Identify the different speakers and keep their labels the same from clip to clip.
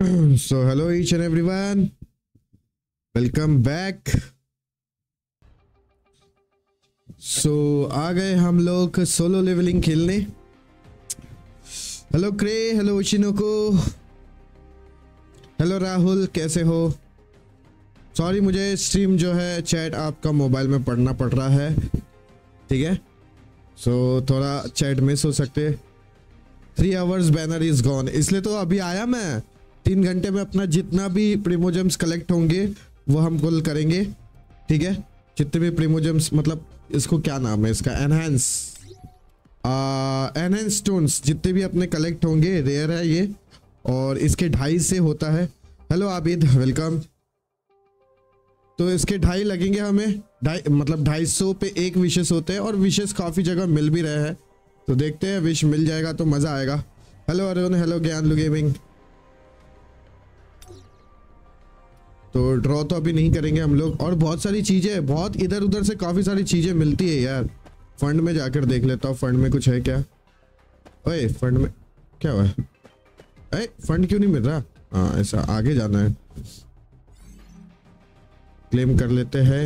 Speaker 1: So hello each and everyone, welcome back. So आ गए हम लोग सोलो लेवलिंग खेलने. हेलो क्रे, हेलो उशिनोको, हेलो राहुल, कैसे हो? सॉरी मुझे स्ट्रीम जो है चैट आपका मोबाइल में पढ़ना पड़ रहा है, ठीक है? सो थोड़ा चैट मिस हो सकते. 3 hours बैनर इज गॉन, इसलिए तो अभी आया मैं. 3 घंटे में अपना जितना भी प्रीमोजेम्स कलेक्ट होंगे वो हम कुल करेंगे, ठीक है? जितने भी प्रीमोजेम्स, मतलब इसको क्या नाम है इसका, एनहेंस स्टोन्स जितने भी अपने कलेक्ट होंगे, रेयर है ये, और इसके 2.5 से होता है. Hello Abid, welcome. तो इसके 2.5 लगेंगे हमें, 250 पे एक विशेष होते हैं, और विशेष काफ़ी जगह मिल भी रहे हैं, तो देखते हैं विश मिल जाएगा तो मज़ा आएगा. Hello Arun, hello Gyan gaming. तो ड्रॉ तो अभी नहीं करेंगे हम लोग, और बहुत सारी चीज़ें, बहुत इधर उधर से काफ़ी सारी चीज़ें मिलती है यार. फंड में जाकर देख लेता हूँ, फंड में कुछ है क्या? ओए फंड में क्या हुआ? अरे फंड क्यों नहीं मिल रहा? हाँ ऐसा आगे जाना है, क्लेम कर लेते हैं.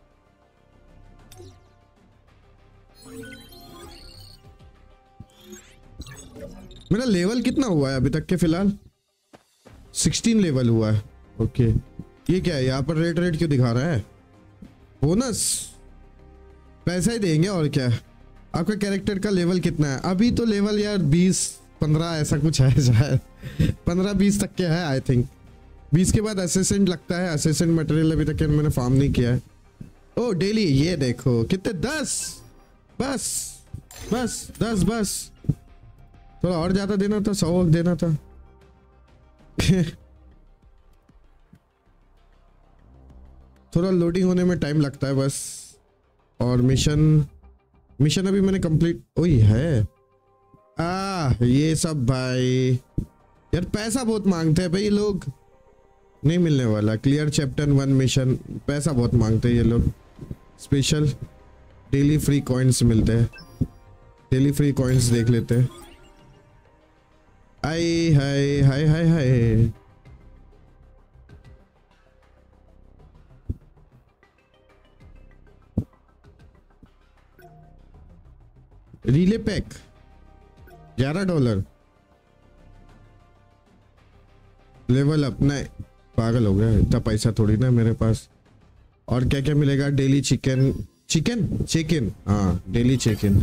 Speaker 1: मेरा लेवल कितना हुआ है अभी तक के? फिलहाल 16 लेवल हुआ है. ओके, ये क्या है यहाँ पर रेड रेड क्यों दिखा रहा है? बोनस पैसा ही देंगे और क्या. आपका कैरेक्टर का लेवल कितना है अभी? तो लेवल यार 20-15 ऐसा कुछ है शायद. 15-20 तक के है आई थिंक. 20 के बाद असेसेंट लगता है. असेसेंट मटेरियल अभी तक मैंने फार्म नहीं किया है. ओ डेली, ये देखो कितने, 10. बस बस 10 बस. थोड़ा और ज्यादा देना था, 100 देना था. थोड़ा लोडिंग होने में टाइम लगता है बस. और मिशन अभी मैंने कंप्लीट. ओही है ये सब भाई यार, पैसा बहुत मांगते हैं भाई ये लोग. नहीं मिलने वाला. क्लियर चैप्टर 1 मिशन, पैसा बहुत मांगते हैं ये लोग. स्पेशल डेली फ्री कॉइन्स मिलते हैं. डेली फ्री कॉइन्स देख लेते हैं. Hi hi hi hi hi. रीले पैक $11. लेवल अपना, पागल हो गया, इतना पैसा थोड़ी ना मेरे पास. और क्या क्या मिलेगा? डेली चिकन, हाँ डेली चिकन.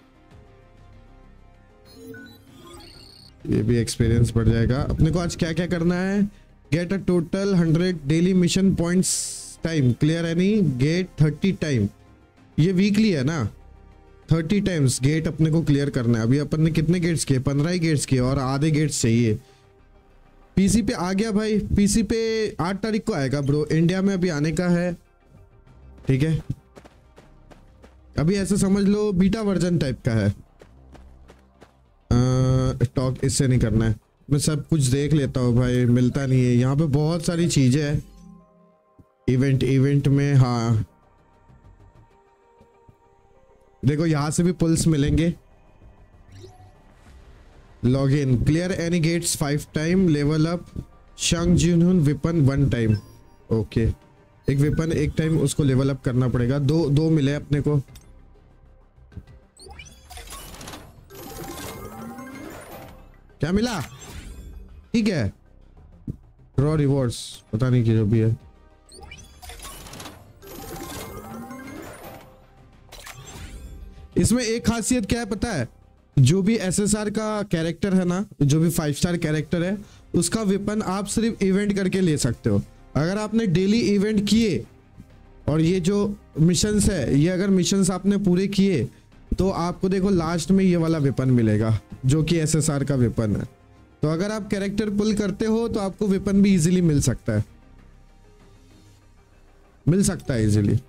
Speaker 1: ये भी एक्सपीरियंस बढ़ जाएगा. अपने को आज क्या क्या करना है? Get a total 100 daily mission points time, clear any gate 30 time. ये वीकली है ना? 30 टाइम्स गेट अपने को क्लियर करना है. अभी अपन ने कितने गेट्स किए? 15 ही गेट्स किए, और आधे गेट्स चाहिए. पीसी पे आ गया भाई. पीसी पे 8 तारीख को आएगा ब्रो. इंडिया में अभी आने का है, ठीक है? अभी ऐसे समझ लो बीटा वर्जन टाइप का है. टॉक इससे नहीं करना है. मैं सब कुछ देख लेता हूँ भाई, मिलता नहीं है यहाँ पे. बहुत सारी चीजें हैं इवेंट में. हाँ देखो यहाँ से भी पुल्स मिलेंगे. Log in, clear any gates 5 time, level up Sung Jinwoo weapon 1 time. Okay, एक विपन एक टाइम उसको लेवल अप करना पड़ेगा. दो मिले अपने को. क्या मिला? ठीक है. ड्रॉ रिवॉर्ड्स, पता नहीं कि जो भी है. इसमें एक खासियत क्या है पता है? जो भी एसएसआर का कैरेक्टर है ना, जो भी 5 स्टार कैरेक्टर है, उसका वेपन आप सिर्फ इवेंट करके ले सकते हो. अगर आपने डेली इवेंट किए और ये जो मिशंस है, ये अगर मिशंस आपने पूरे किए, तो आपको देखो लास्ट में ये वाला वेपन मिलेगा जो कि एसएसआर का वेपन है. तो अगर आप कैरेक्टर पुल करते हो तो आपको वेपन भी इजीली मिल सकता है इजीली.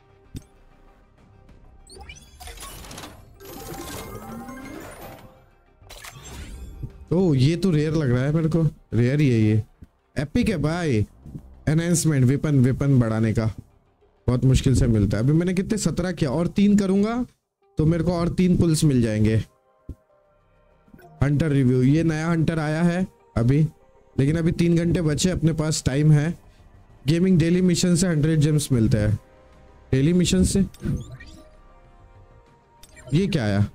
Speaker 1: ओह ये तो रेयर लग रहा है मेरे को. रेयर ही है ये. एपिक है भाई. एनहेंसमेंट, वेपन बढ़ाने का बहुत मुश्किल से मिलता है. अभी मैंने कितने 17 किया, और 3 करूंगा तो मेरे को और 3 पुल्स मिल जाएंगे. हंटर रिव्यू, ये नया हंटर आया है अभी. लेकिन अभी 3 घंटे बचे, अपने पास टाइम है। गेमिंग डेली मिशन से 100 जेम्स मिलते हैं। डेली मिशन से ये क्या आया?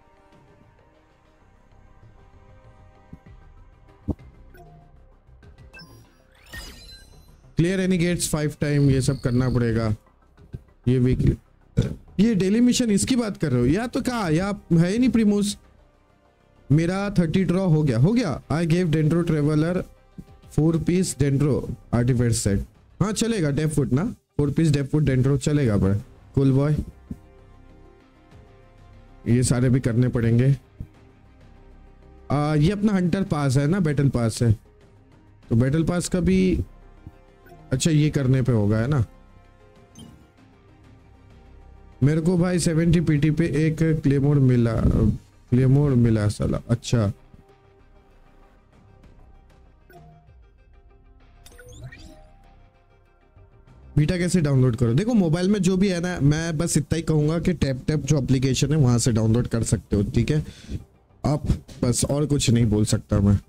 Speaker 1: क्लियर एनी गेट्स 5 टाइम, ये सब करना पड़ेगा। ये वीकली, ये डेली मिशन इसकी बात कर रहे हो या तो कहा या है ही नहीं प्रीमोस। मेरा 30 ड्रॉ हो गया। I gave dendro traveller 4 piece dendro artifact set. हाँ चलेगा, डेफ फुट ना, 4 पीस डेफ फुट डेंड्रो चलेगा। पर कूल बॉय, ये सारे भी करने पड़ेंगे। ये अपना हंटर पास है ना, बैटल पास है, तो बैटल पास का भी अच्छा ये करने पे होगा है ना। मेरे को भाई 70 पीटी पे एक क्लेमोर मिला साला। अच्छा बीटा कैसे डाउनलोड करो? देखो मोबाइल में जो भी है ना, मैं बस इतना ही कहूंगा कि टैप जो एप्लीकेशन है वहां से डाउनलोड कर सकते हो, ठीक है आप, बस और कुछ नहीं बोल सकता मैं।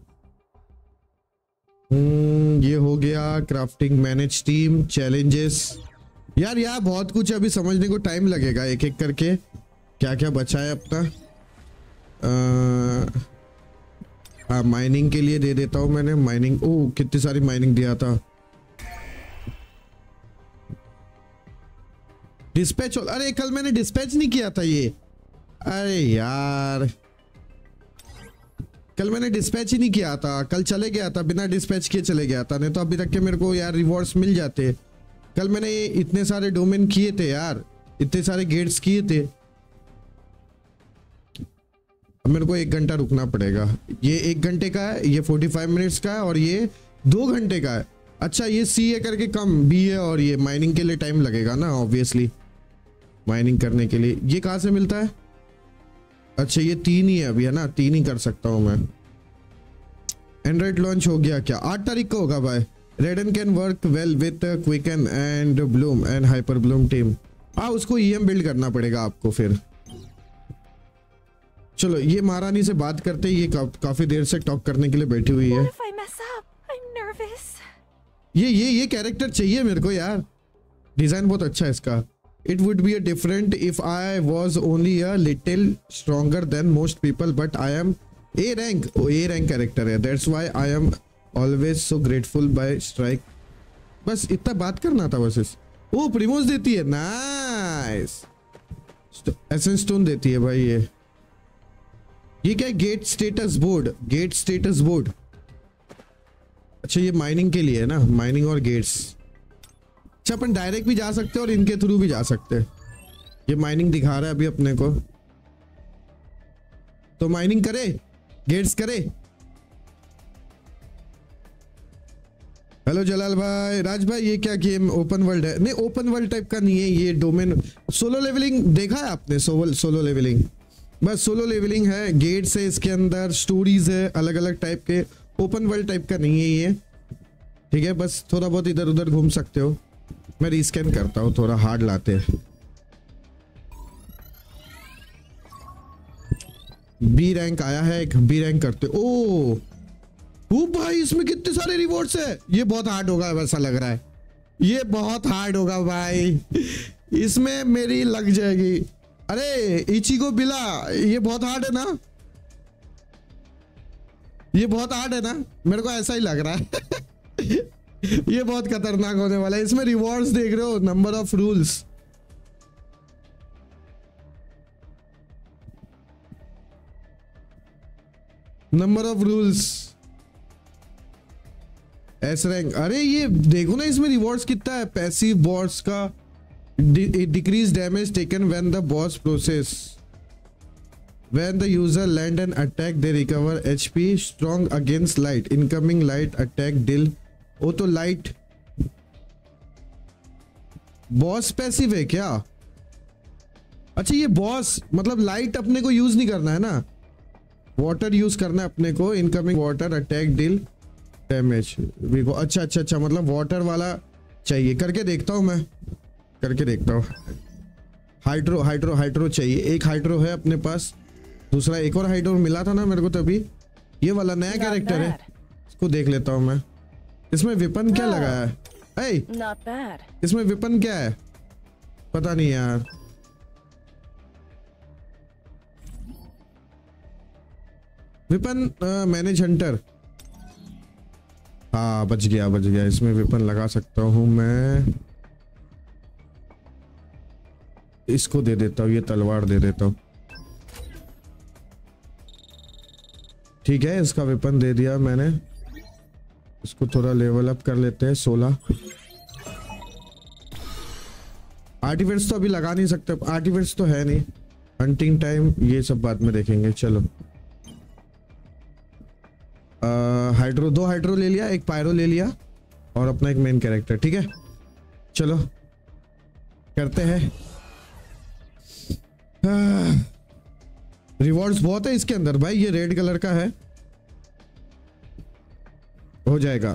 Speaker 1: ये हो गया क्राफ्टिंग, मैनेज टीम, चैलेंजेस। यार बहुत कुछ है, अभी समझने को टाइम लगेगा एक एक करके क्या क्या बचा है अपना। हाँ माइनिंग के लिए दे देता हूँ मैंने। माइनिंग, ओह कितनी सारी माइनिंग दिया था। डिस्पैच, अरे कल मैंने डिस्पैच नहीं किया था ये। अरे यार कल मैंने डिस्पैच ही नहीं किया था, कल चले गया था बिना डिस्पैच किए चले गया था, नहीं तो अभी तक के मेरे को यार रिवॉर्ड्स मिल जाते। कल मैंने इतने सारे डोमेन किए थे यार, इतने सारे गेट्स किए थे। अब मेरे को 1 घंटा रुकना पड़ेगा। ये 1 घंटे का है, ये 45 मिनट्स का है और ये 2 घंटे का है। अच्छा ये सी है करके कम बी है, और ये माइनिंग के लिए टाइम लगेगा ना ऑब्वियसली, माइनिंग करने के लिए। ये कहाँ से मिलता है? अच्छा ये 3 ही है अभी है ना, 3 ही कर सकता हूँ मैं। एंड्रॉइड लॉन्च हो गया क्या? 8 तारीख को होगा भाई। Raiden can work well with quicken and bloom and hyper bloom team. हाँ उसको ईएम बिल्ड करना पड़ेगा आपको फिर। चलो ये महारानी से बात करते, ये काफी देर से टॉक करने के लिए बैठी हुई है। ये कैरेक्टर चाहिए मेरे को यार, डिजाइन बहुत अच्छा है इसका। It would be a different if I was only a little stronger than most people, but I am A rank. Oh, A rank character है, that's why I am always so grateful by strike। बस इतना बात करना था बस। ओ प्रीमोस देती है, nice. Essence stone देती है भाई। ये क्या है? Gate status board, gate status board. अच्छा ये माइनिंग के लिए है ना, माइनिंग और गेट्स। अच्छा अपन डायरेक्ट भी जा सकते हैं और इनके थ्रू भी जा सकते हैं। ये माइनिंग दिखा रहा है अभी अपने को, तो माइनिंग करे, गेट्स करे। हेलो जलाल भाई, राज भाई ये क्या गेम ओपन वर्ल्ड है? नहीं ओपन वर्ल्ड टाइप का नहीं है ये, डोमेन सोलो लेवलिंग देखा है आपने? सोलो लेवलिंग, बस सोलो लेवलिंग है, गेट्स है इसके अंदर, स्टोरीज है अलग अलग टाइप के। ओपन वर्ल्ड टाइप का नहीं है ये, ठीक है? बस थोड़ा बहुत इधर उधर घूम सकते हो। मैं रीस्कैन करता हूँ, थोड़ा हार्ड लाते हैं। बी रैंक आया है, एक बी रैंक करते। ओ भाई इसमें कितने सारे रिवॉर्ड्स है। ये बहुत हार्ड होगा वैसा लग रहा है, ये बहुत हार्ड होगा भाई, इसमें मेरी लग जाएगी। अरे इचिगो बिला, ये बहुत हार्ड है ना, ये बहुत हार्ड है ना, मेरे को ऐसा ही लग रहा है। ये बहुत खतरनाक होने वाला है। इसमें रिवॉर्ड्स देख रहे हो, number of rules. Number of rules, S rank. अरे ये देखो ना इसमें रिवॉर्ड्स कितना है। पैसिव बॉस का decrease damage taken when the boss process, when the user land and attack they recover HP, strong against light, incoming light attack deal. वो तो लाइट बॉस पैसिव है क्या? अच्छा ये बॉस मतलब लाइट अपने को यूज नहीं करना है ना, वाटर यूज करना है अपने को। Incoming water attack deal damage. अच्छा मतलब वाटर वाला चाहिए। करके देखता हूं मैं, करके देखता हूँ। हाइड्रो चाहिए। एक हाइड्रो है अपने पास, दूसरा एक और हाइड्रो मिला था ना मेरे को तभी। ये वाला नया कैरेक्टर है, इसको देख लेता हूँ मैं। इसमें वेपन क्या लगा है? ए,
Speaker 2: Not bad.
Speaker 1: इसमें वेपन क्या है? पता नहीं यार। Weapon manage hunter. हाँ बच गया बच गया। इसमें वेपन लगा सकता हूँ मैं। इसको दे देता हूँ, ये तलवार दे देता हूँ। ठीक है, इसका वेपन दे दिया मैंने। इसको थोड़ा लेवल अप कर लेते हैं। 16 आर्टिफैक्ट्स तो अभी लगा नहीं सकते, आर्टिफैक्ट्स तो है नहीं। हंटिंग टाइम ये सब बाद में देखेंगे। चलो हाइड्रो, 2 हाइड्रो ले लिया, 1 पायरो ले लिया और अपना एक मेन कैरेक्टर। ठीक है चलो करते हैं। रिवॉर्ड्स बहुत है इसके अंदर भाई। ये रेड कलर का है, हो जाएगा।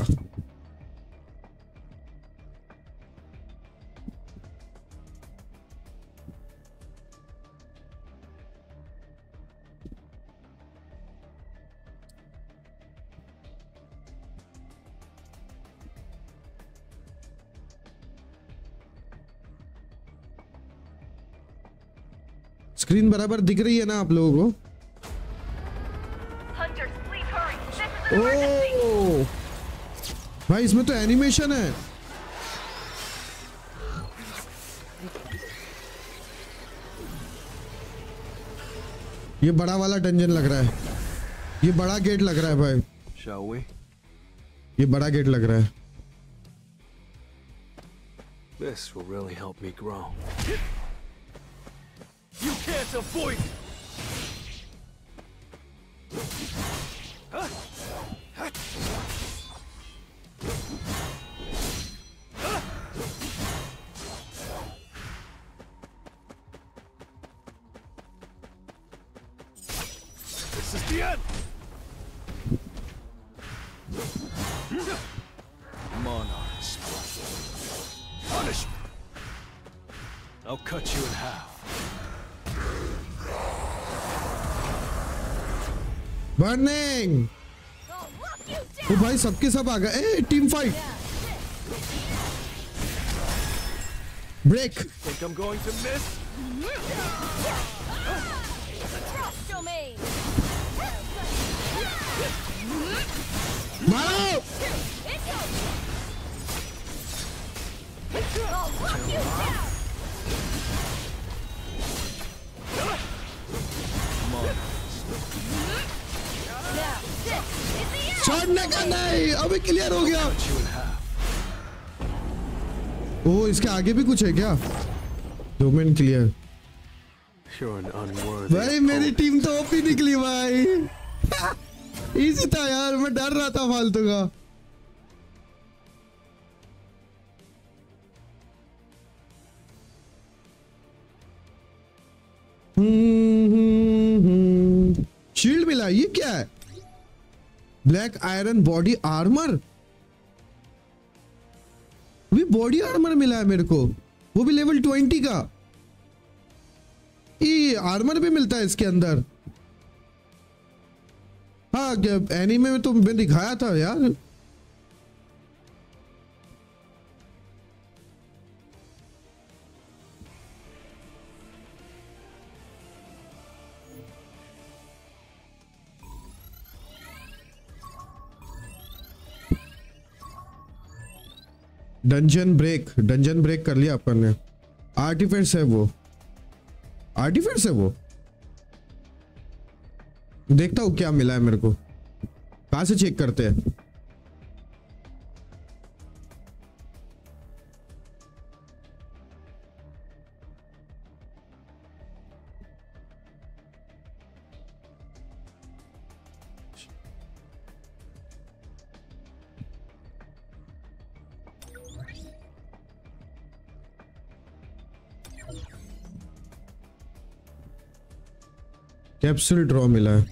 Speaker 1: स्क्रीन बराबर दिख रही है ना आप लोगों को? ओह भाई इसमें तो एनिमेशन है। ये बड़ा वाला डंजन लग रहा है। ये बड़ा गेट लग रहा है भाई।
Speaker 3: Shall we?
Speaker 1: ये बड़ा गेट लग रहा है।
Speaker 3: This will really help me grow. You can't avoid it. This is the end. Monarch's punishment. I'll cut you in half.
Speaker 1: Burning. ओ भाई सबके सब आ गए। ए team fight. Break.
Speaker 3: Think I'm going to miss?
Speaker 1: मारो। छोड़ने का नहीं, अभी क्लियर हो गया। ओ इसके आगे भी कुछ है क्या? Domain clear. भाई मेरी टीम तो ओपी निकली भाई। इजी था यार, मैं डर रहा था फालतू का। शील्ड मिला, ये क्या है? Black iron body armour. भी बॉडी आर्मर मिला है मेरे को, वो भी लेवल 20 का। ये आर्मर भी मिलता है इसके अंदर। हाँ एनीमे में तो मैं दिखाया था यार। डंजन ब्रेक कर लिया अपन ने। आर्टिफैक्ट्स है वो, आर्टिफैक्ट्स है वो। देखता हूँ क्या मिला है मेरे को। कहाँ से चेक करते हैं? कैप्सूल ड्रॉ मिला है।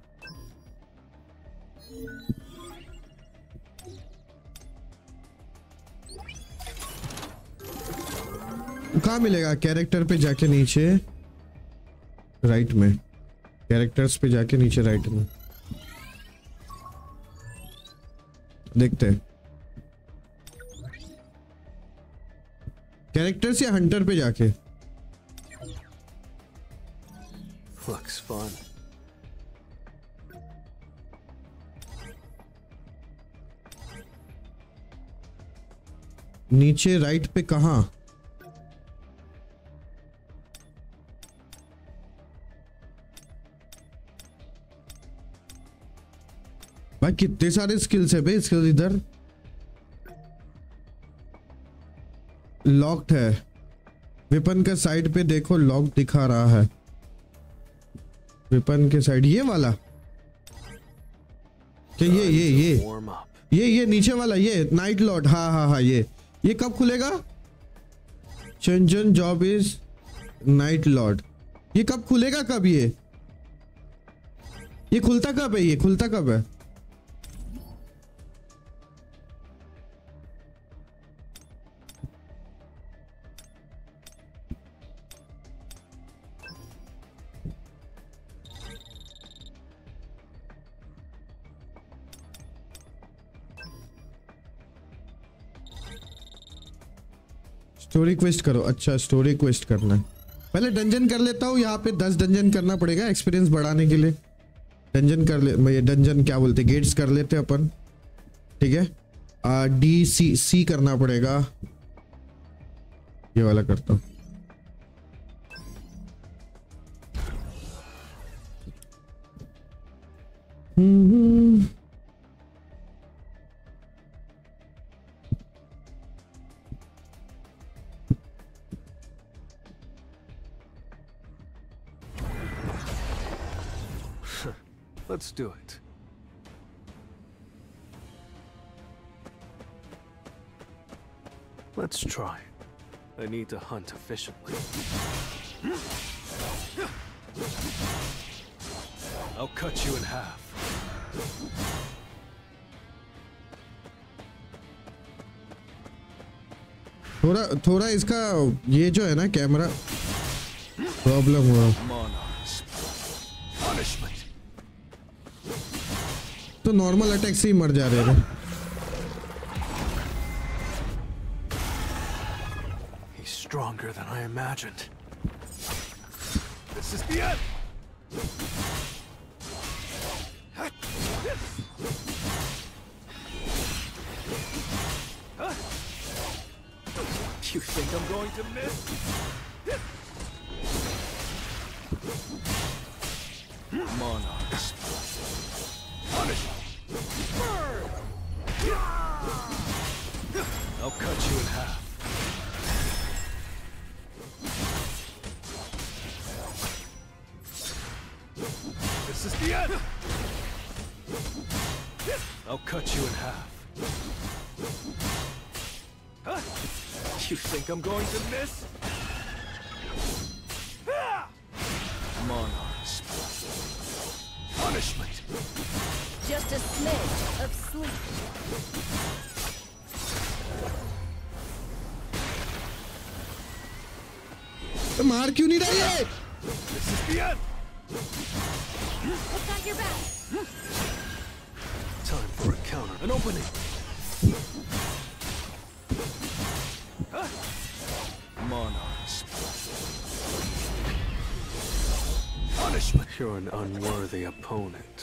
Speaker 1: कहाँ मिलेगा? कैरेक्टर पे जाके नीचे राइट में, कैरेक्टर्स पे जाके नीचे राइट में। देखते हैं कैरेक्टर्स या हंटर पे जाके।
Speaker 3: Looks fun.
Speaker 1: नीचे राइट पे कहाँ? भाई कितने सारे स्किल्स है भाई, स्किल्स इधर लॉक्ड है। वेपन के साइड पे देखो लॉक दिखा रहा है। वेपन के साइड ये वाला क्या?
Speaker 3: Warm up.
Speaker 1: ये नीचे वाला, ये नाइट लॉर्ड। हाँ हाँ हाँ, ये कब खुलेगा? चंजन जॉब इज नाइट लॉर्ड। ये कब खुलेगा? कब ये खुलता कब है? ये खुलता कब है? स्टोरी क्वेस्ट करो। अच्छा स्टोरी क्वेस्ट करना है। पहले डंजन कर लेता हूँ। यहाँ पे 10 डंजन करना पड़ेगा एक्सपीरियंस बढ़ाने के लिए। डंजन कर ले, ये डंजन क्या बोलते, गेट्स कर लेते अपन। ठीक है, डी करना पड़ेगा। ये वाला करता हूँ।
Speaker 3: Let's do it. Let's try. I need to hunt efficiently. I'll cut you in half.
Speaker 1: थोड़ा इसका ये जो है ना कैमरा प्रॉब्लम हुआ तो नॉर्मल अटैक से ही मर जा रहे थे।
Speaker 3: He's stronger than I imagined. This is the end. You think I'm going to miss? Monarchs. Punish. Burn. I'll cut you in half. This is the end. I'll cut you in half. Huh? You think I'm going to miss? Monarchs. Punishment.
Speaker 2: Just a smidge of sleep.
Speaker 1: तो मार क्यों नहीं रही है?
Speaker 3: This is the end.
Speaker 2: What's got your back?
Speaker 3: Time for a counter. An opening. Monarchs. Punishment. You're an unworthy opponent.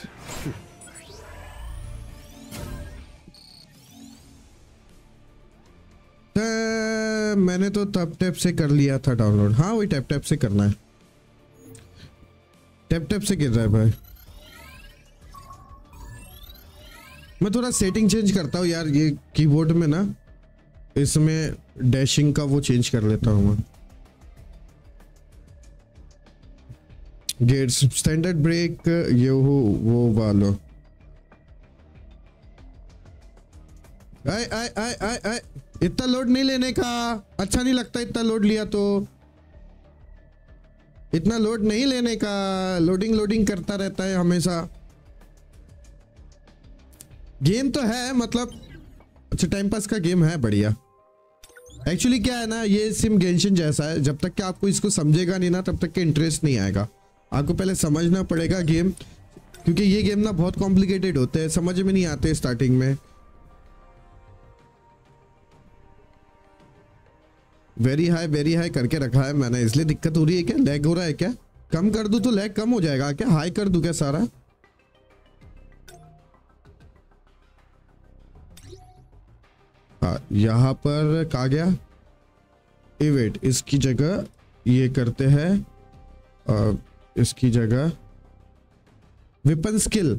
Speaker 1: मैंने तो tap से कर लिया था डाउनलोड। हाँ वही टैप से करना है। टैप से गिर रहा है भाई। मैं थोड़ा सेटिंग चेंज करता हूँ यार, ये कीबोर्ड में ना इसमें डैशिंग का वो चेंज कर लेता हूँ मैं। गेट्स स्टैंडर्ड ब्रेक ये वो वालो। आए इतना लोड नहीं लेने का, अच्छा नहीं लगता इतना लोड लिया तो। इतना लोड नहीं लेने का, लोडिंग करता रहता है हमेशा। गेम तो है मतलब अच्छा टाइम पास का गेम है, बढ़िया। एक्चुअली क्या है ना, ये सिम गेंशिन जैसा है, जब तक कि आपको इसको समझेगा नहीं ना तब तक के इंटरेस्ट नहीं आएगा। आपको पहले समझना पड़ेगा गेम, क्योंकि ये गेम ना बहुत कॉम्प्लिकेटेड होते हैं, समझ में नहीं आते स्टार्टिंग में। वेरी हाई करके रखा है मैंने, इसलिए दिक्कत हो रही है क्या? लैग हो रहा है क्या? कम कर दूं तो लैग कम हो जाएगा क्या? हाई कर दूं क्या सारा? यहाँ पर कहा गया इवेट, इसकी जगह ये करते हैं, इसकी जगह वेपन स्किल।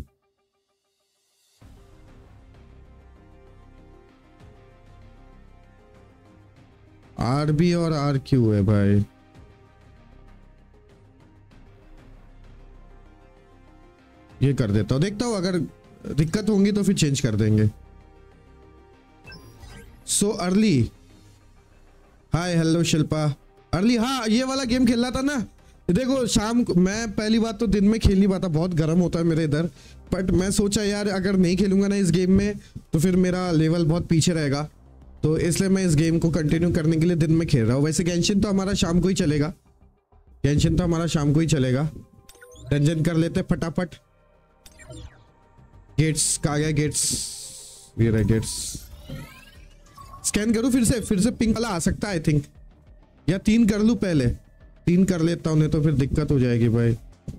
Speaker 1: RB और RQ है भाई। ये कर देता हूं, देखता हूं अगर दिक्कत होंगी तो फिर चेंज कर देंगे। So early, hi hello Shilpa. Early, हाँ ये वाला गेम खेल रहा था ना। देखो शाम को, मैं पहली बात तो दिन में खेल नहीं पाता, बहुत गर्म होता है मेरे इधर, बट मैं सोचा यार अगर नहीं खेलूंगा ना इस गेम में तो फिर मेरा लेवल बहुत पीछे रहेगा, तो इसलिए मैं इस गेम को कंटिन्यू करने के लिए दिन में खेल रहा हूँ। वैसे गेंशिन तो हमारा शाम को ही चलेगा, गेंशिन तो हमारा शाम को ही चलेगा। डंजन कर लेते फटाफट। गेट्स कहाँ गया? गेट्स, ये रहा गेट्स। स्कैन करूँ फिर से पिंक वाला आ सकता है आई थिंक, या 3 कर लूँ पहले? 3 कर लेता हूँ, नहीं तो फिर दिक्कत हो जाएगी भाई।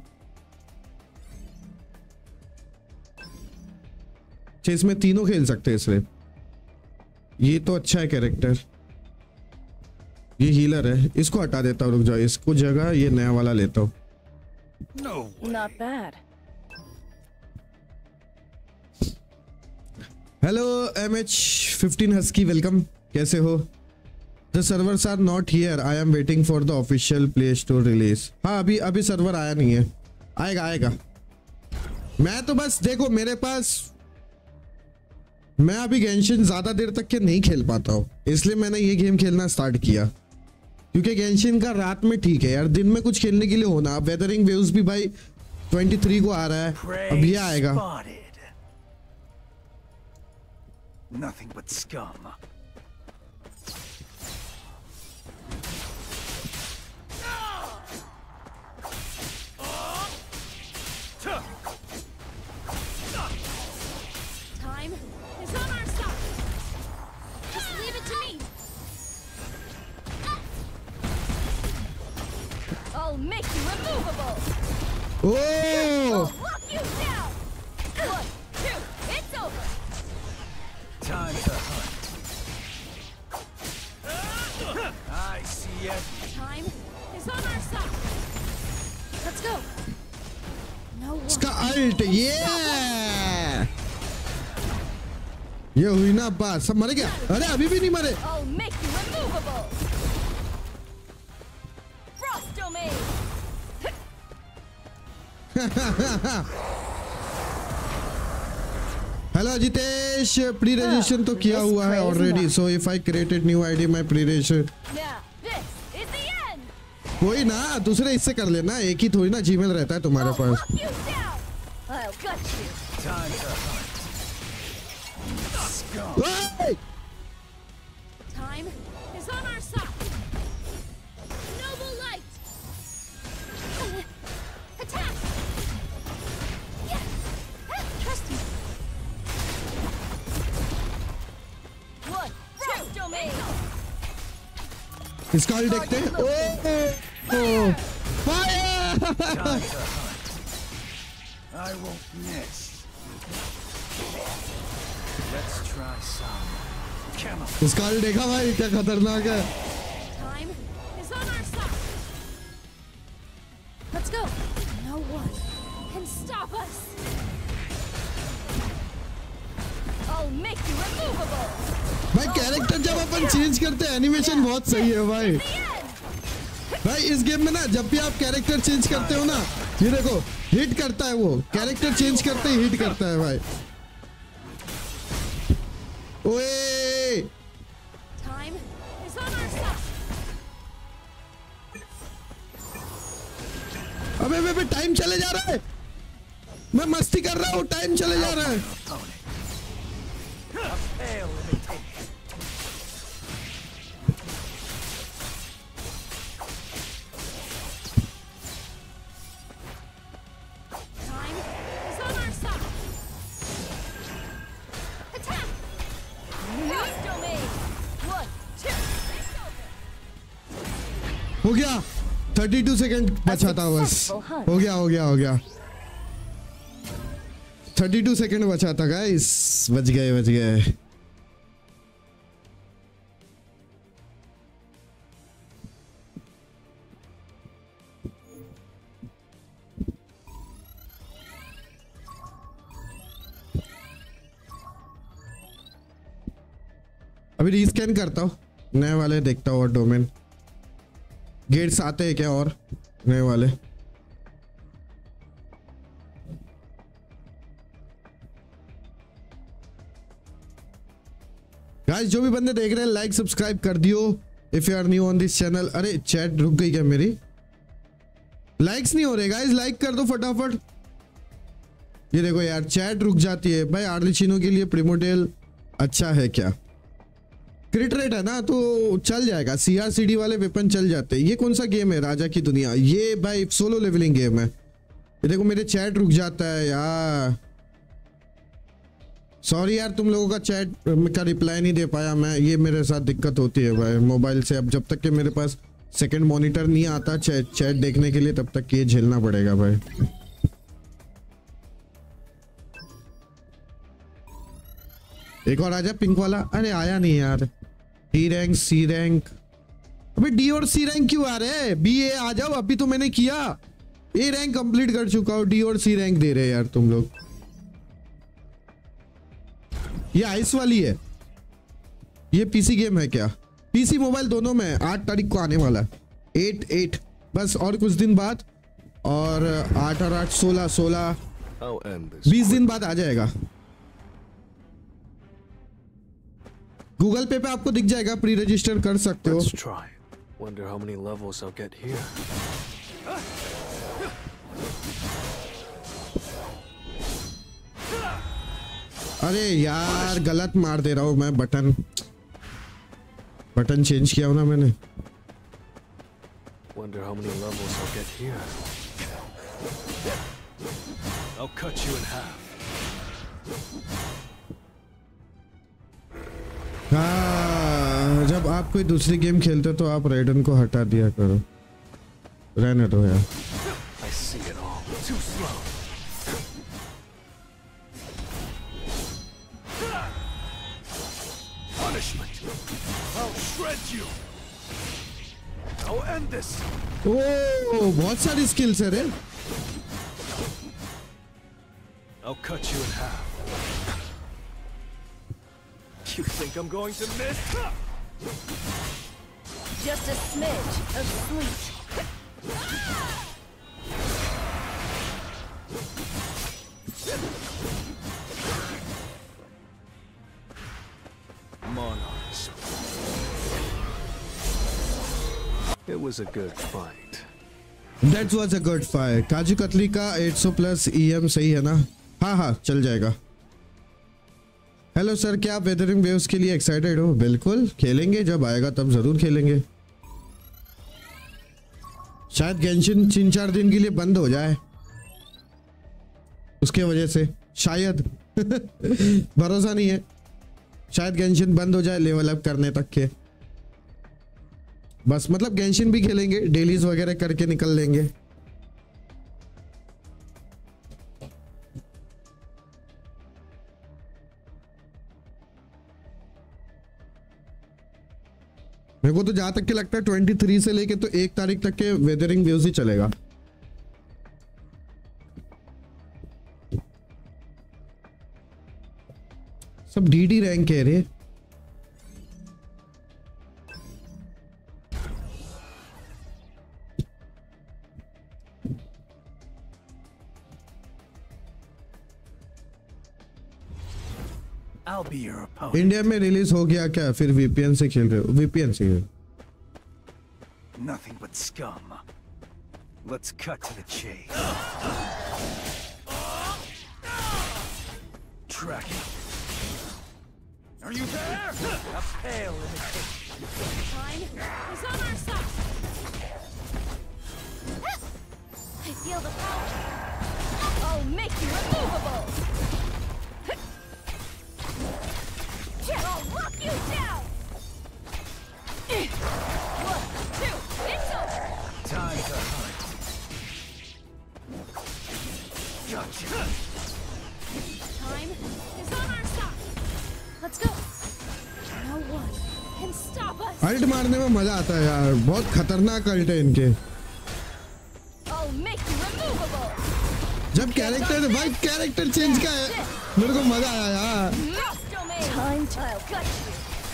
Speaker 1: इसमें तीनों खेल सकते हैं इसलिए। ये तो अच्छा है कैरेक्टर, ये हीलर है, इसको हटा देता हूँ, रुक जाओ, इसको जगह ये नया वाला लेता हूँ।
Speaker 2: Not bad.
Speaker 1: Hello MH15 Husky, welcome, कैसे हो? The servers are not here, I am waiting for the official Play Store release. हाँ अभी सर्वर आया नहीं है, आएगा। मैं तो बस देखो मेरे पास, मैं अभी गेंशिन ज्यादा देर तक के नहीं खेल पाता हूँ, इसलिए मैंने ये गेम खेलना स्टार्ट किया। क्योंकि गेंशिन का रात में ठीक है यार, दिन में कुछ खेलने के लिए होना। अब वेदरिंग वेव्स भी भाई 23 को आ रहा है, अब ये आएगा।
Speaker 3: Nothing but scum.
Speaker 2: Time is on our side. Just leave it to me. I'll make you immovable.
Speaker 1: Oh!
Speaker 2: I'll lock you down. 1, 2, it's over.
Speaker 3: Time to hunt. I see it.
Speaker 2: Time is on our side. Let's go. No one.
Speaker 1: इसका ult, ये हुई ना बात, सब मर गया? अरे अभी भी नहीं मरे।
Speaker 2: I'll make you immovable. Frost domain.
Speaker 1: Hello Jitesh, pre registration तो किया हुआ है already, so if I created new ID my pre registration.
Speaker 2: Now this is the end.
Speaker 1: कोई ना, दूसरे इससे कर लेना, एक ही थोड़ी ना जीमेल रहता है तुम्हारे
Speaker 2: I'll
Speaker 1: पास।
Speaker 2: lock you down. I'll gut you.
Speaker 3: Time to hunt. Scum.
Speaker 1: ओए!
Speaker 2: Time is on our side. Noble light. Attack. Yes. Trust me. 1, 2, domain.
Speaker 1: इसका अल्ट देखते हैं। Oh fire!
Speaker 3: Time to hunt. I won't miss. Let's try some chemical.
Speaker 1: इसका ult देखा भाई, क्या खतरनाक है।
Speaker 2: Time is on our side. Let's go. No one can stop us. I'll make you immovable.
Speaker 1: भाई कैरेक्टर जब अपन चेंज करते हैं एनिमेशन बहुत सही है भाई।
Speaker 2: The end.
Speaker 1: भाई इस गेम में ना जब भी आप कैरेक्टर चेंज करते हो ना, ये देखो हिट करता है, वो कैरेक्टर चेंज करते ही हिट करता है भाई। ओए
Speaker 2: Time is on our side.
Speaker 1: अबे टाइम चले जा रहा है, मैं मस्ती कर रहा हूँ, टाइम चले जा रहा है।
Speaker 3: A pale imitation.
Speaker 2: Time is on our side. Attack. Frost domain. 1, 2, it's over.
Speaker 1: हो गया 32 सेकंड बचा था बस। हो गया 32 सेकंड बचा था गाइस। बच गए। अभी रीस्कैन करता हूँ नए वाले, देखता हूँ और डोमेन गेट्स आते हैं क्या और नए वाले। गाइस जो भी बंदे देख रहे हैं लाइक सब्सक्राइब कर दियो if you are new on this channel. अरे चैट रुक गई क्या मेरी? लाइक्स नहीं हो रहे गाइस, लाइक कर दो फटाफट। ये देखो यार चैट रुक जाती है भाई। आर्लिचिनो के लिए प्रिमोडेल अच्छा है क्या? क्रिट रेट है ना तो चल जाएगा। CR/CD वाले वेपन चल जाते हैं। ये कौन सा गेम है? राजा की दुनिया। ये भाई सोलो लेवलिंग गेम है। ये देखो मेरे चैट रुक जाता है यार। सॉरी यार तुम लोगों का चैट का रिप्लाई नहीं दे पाया मैं। ये मेरे साथ दिक्कत होती है भाई मोबाइल से। अब जब तक कि मेरे पास सेकंड मॉनिटर नहीं आता चैट देखने के लिए तब तक ये झेलना पड़ेगा भाई। एक और आजा पिंक वाला। अरे आया नहीं यार। D rank C rank. अबे D और C रैंक क्यों आ रहे हैं? BA आ जाओ, अभी तो मैंने किया। A रैंक कंप्लीट कर चुका हूँ, D और C रैंक दे रहे हैं यार तुम लोग। ये आइस वाली है। ये PC गेम है क्या? PC मोबाइल दोनों में 8 तारीख को आने वाला है। 8 बस और कुछ दिन बाद। और 8 और 8 16 20 दिन बाद आ जाएगा। गूगल पे आपको दिख जाएगा, प्री रजिस्टर कर सकते हो। अरे यार गलत मार दे रहा हूं मैं। बटन चेंज किया हो ना मैंने।
Speaker 3: Wonder how many levels I'll get here. I'll cut you in half.
Speaker 1: हाँ, जब आप कोई दूसरी गेम खेलते तो आप रेडन को हटा दिया करो। रहने दो यार।
Speaker 3: I see it all. Too slow. Punishment. I'll shred you. I'll end this.
Speaker 1: ओह बहुत सारी स्किल्स है रे।
Speaker 3: I'll cut you in half. You think I'm going to miss?
Speaker 2: Just a smidge of sweet.
Speaker 3: Monarchs. It was a good fight.
Speaker 1: That was a good fight. Kaju katli का 800 plus EM सही है ना? हाँ चल जाएगा। हेलो सर, क्या आप weathering waves के लिए एक्साइटेड हो? बिल्कुल खेलेंगे, जब आएगा तब जरूर खेलेंगे। शायद गेंशिन 3-4 दिन के लिए बंद हो जाए उसके वजह से, शायद भरोसा नहीं है। शायद गेंशिन बंद हो जाए लेवल अप करने तक के। बस मतलब गेंशिन भी खेलेंगे, डेलीज वगैरह करके निकल लेंगे। मेरे को तो जहां तक के लगता है 23 से लेके तो 1 तारीख तक के वेदरिंग व्यूज ही चलेगा। सब DD रैंक है रे।
Speaker 3: I'll be your opponent.
Speaker 1: India में रिलीज हो गया क्या? फिर VPN से खेल रहे हो? VPN से
Speaker 3: Nothing but scum. Let's cut to the chase. Tracking. Are you there? A pale imitation.
Speaker 2: Time is on our side. I feel the power. I'll make you immovable. I'll lock you down. 1, 2, it's over. Time is on our side. Let's go. No one can stop us.
Speaker 1: Ult मारने में मजा आता है यार, बहुत खतरनाक alt है इनके।
Speaker 2: I'll make you removable.
Speaker 1: जब कैरेक्टर भाई कैरेक्टर चेंज का है, मेरे को मजा आया यार।
Speaker 2: Time to gut you.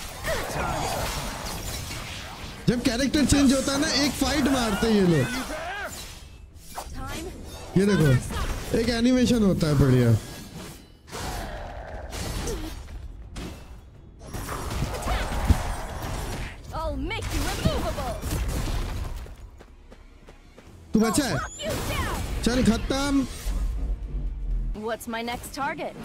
Speaker 1: जब कैरेक्टर चेंज होता है ना, एक फाइट मारते हैं ये लोग।
Speaker 2: Time.
Speaker 1: ये देखो, एक एनिमेशन होता है बढ़िया।
Speaker 2: I'll make you removable.
Speaker 1: तू बचा है,
Speaker 2: Lock you down.
Speaker 1: चल खत्म।
Speaker 2: What's my next target?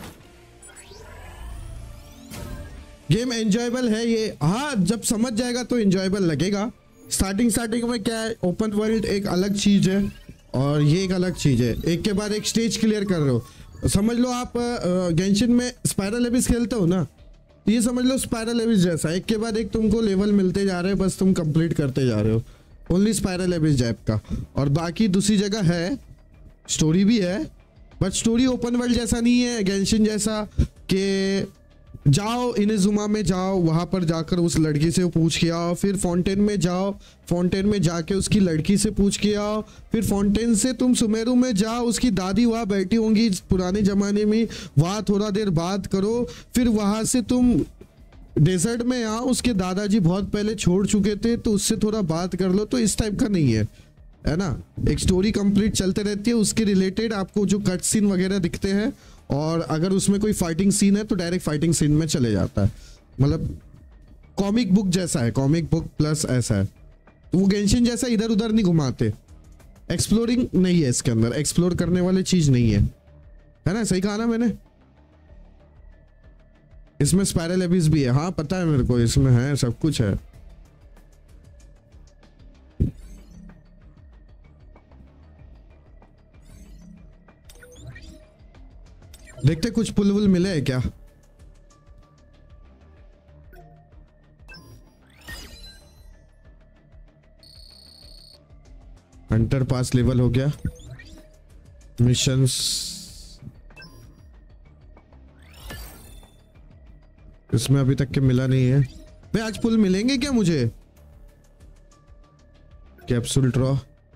Speaker 1: Game enjoyable है ये, हाँ जब समझ जाएगा तो एंजॉयबल लगेगा। स्टार्टिंग में क्या है, ओपन वर्ल्ड एक अलग चीज है और ये एक अलग चीज है। एक के बाद एक स्टेज क्लियर कर रहे हो। समझ लो आप गेंशिन में स्पाइरल एबिस खेलते हो ना, ये समझ लो स्पाइरल एबिस जैसा, एक के बाद एक तुमको लेवल मिलते जा रहे हैं, बस तुम कंप्लीट करते जा रहे हो। ओनली स्पाइरल एबिस टाइप का। और बाकी दूसरी जगह है, स्टोरी भी है, बट स्टोरी ओपन वर्ल्ड जैसा नहीं है गेंशिन जैसा कि जाओ इनेजुमा में जाओ, वहां पर जाकर उस लड़की से पूछ के आओ, फिर फाउंटेन में जाओ, फाउंटेन में जाके उसकी लड़की से पूछ के आओ, फिर फाउंटेन से तुम सुमेरु में जाओ, उसकी दादी वहां बैठी होंगी पुराने जमाने में, वहां थोड़ा देर बात करो, फिर वहां से तुम डेजर्ट में आओ, उसके दादाजी बहुत पहले छोड़ चुके थे तो उससे थोड़ा बात कर लो। तो इस टाइप का नहीं है ना, एक स्टोरी कंप्लीट चलते रहती है, उसके रिलेटेड आपको जो कट सीन वगैरह दिखते हैं, और अगर उसमें कोई फाइटिंग सीन है तो डायरेक्ट फाइटिंग सीन में चले जाता है। मतलब कॉमिक बुक जैसा है, कॉमिक बुक प्लस ऐसा है। तो वो गेंशिन जैसा इधर उधर नहीं घुमाते, एक्सप्लोरिंग नहीं है इसके अंदर, एक्सप्लोर करने वाली चीज नहीं है ना, सही कहा ना मैंने। इसमें स्पाइरल एबिस भी है, हाँ पता है मेरे को, इसमें है, सब कुछ है। देखते कुछ पुल वुल मिले है क्या। हंटर पास लेवल हो गया, मिशंस इसमें अभी तक के मिला नहीं है भाई। आज पुल मिलेंगे क्या मुझे। कैप्सूल ड्रॉ,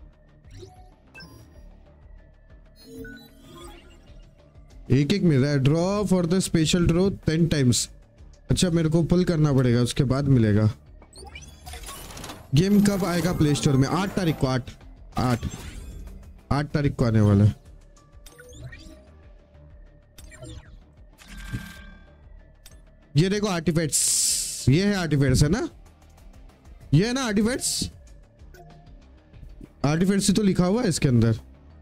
Speaker 1: एक मिल रहा है। Draw for the special draw 10 times. अच्छा मेरे को पुल करना पड़ेगा, उसके बाद मिलेगा। गेम कब आएगा प्ले स्टोर में। 8 तारीख को, 8 तारीख को आने वाला है। ये देखो आर्टिफैक्ट्स, ये है आर्टिफैक्ट्स है ना, ये है ना आर्टिफैक्ट्स, आर्टिफैक्ट्स ही तो लिखा हुआ है इसके अंदर।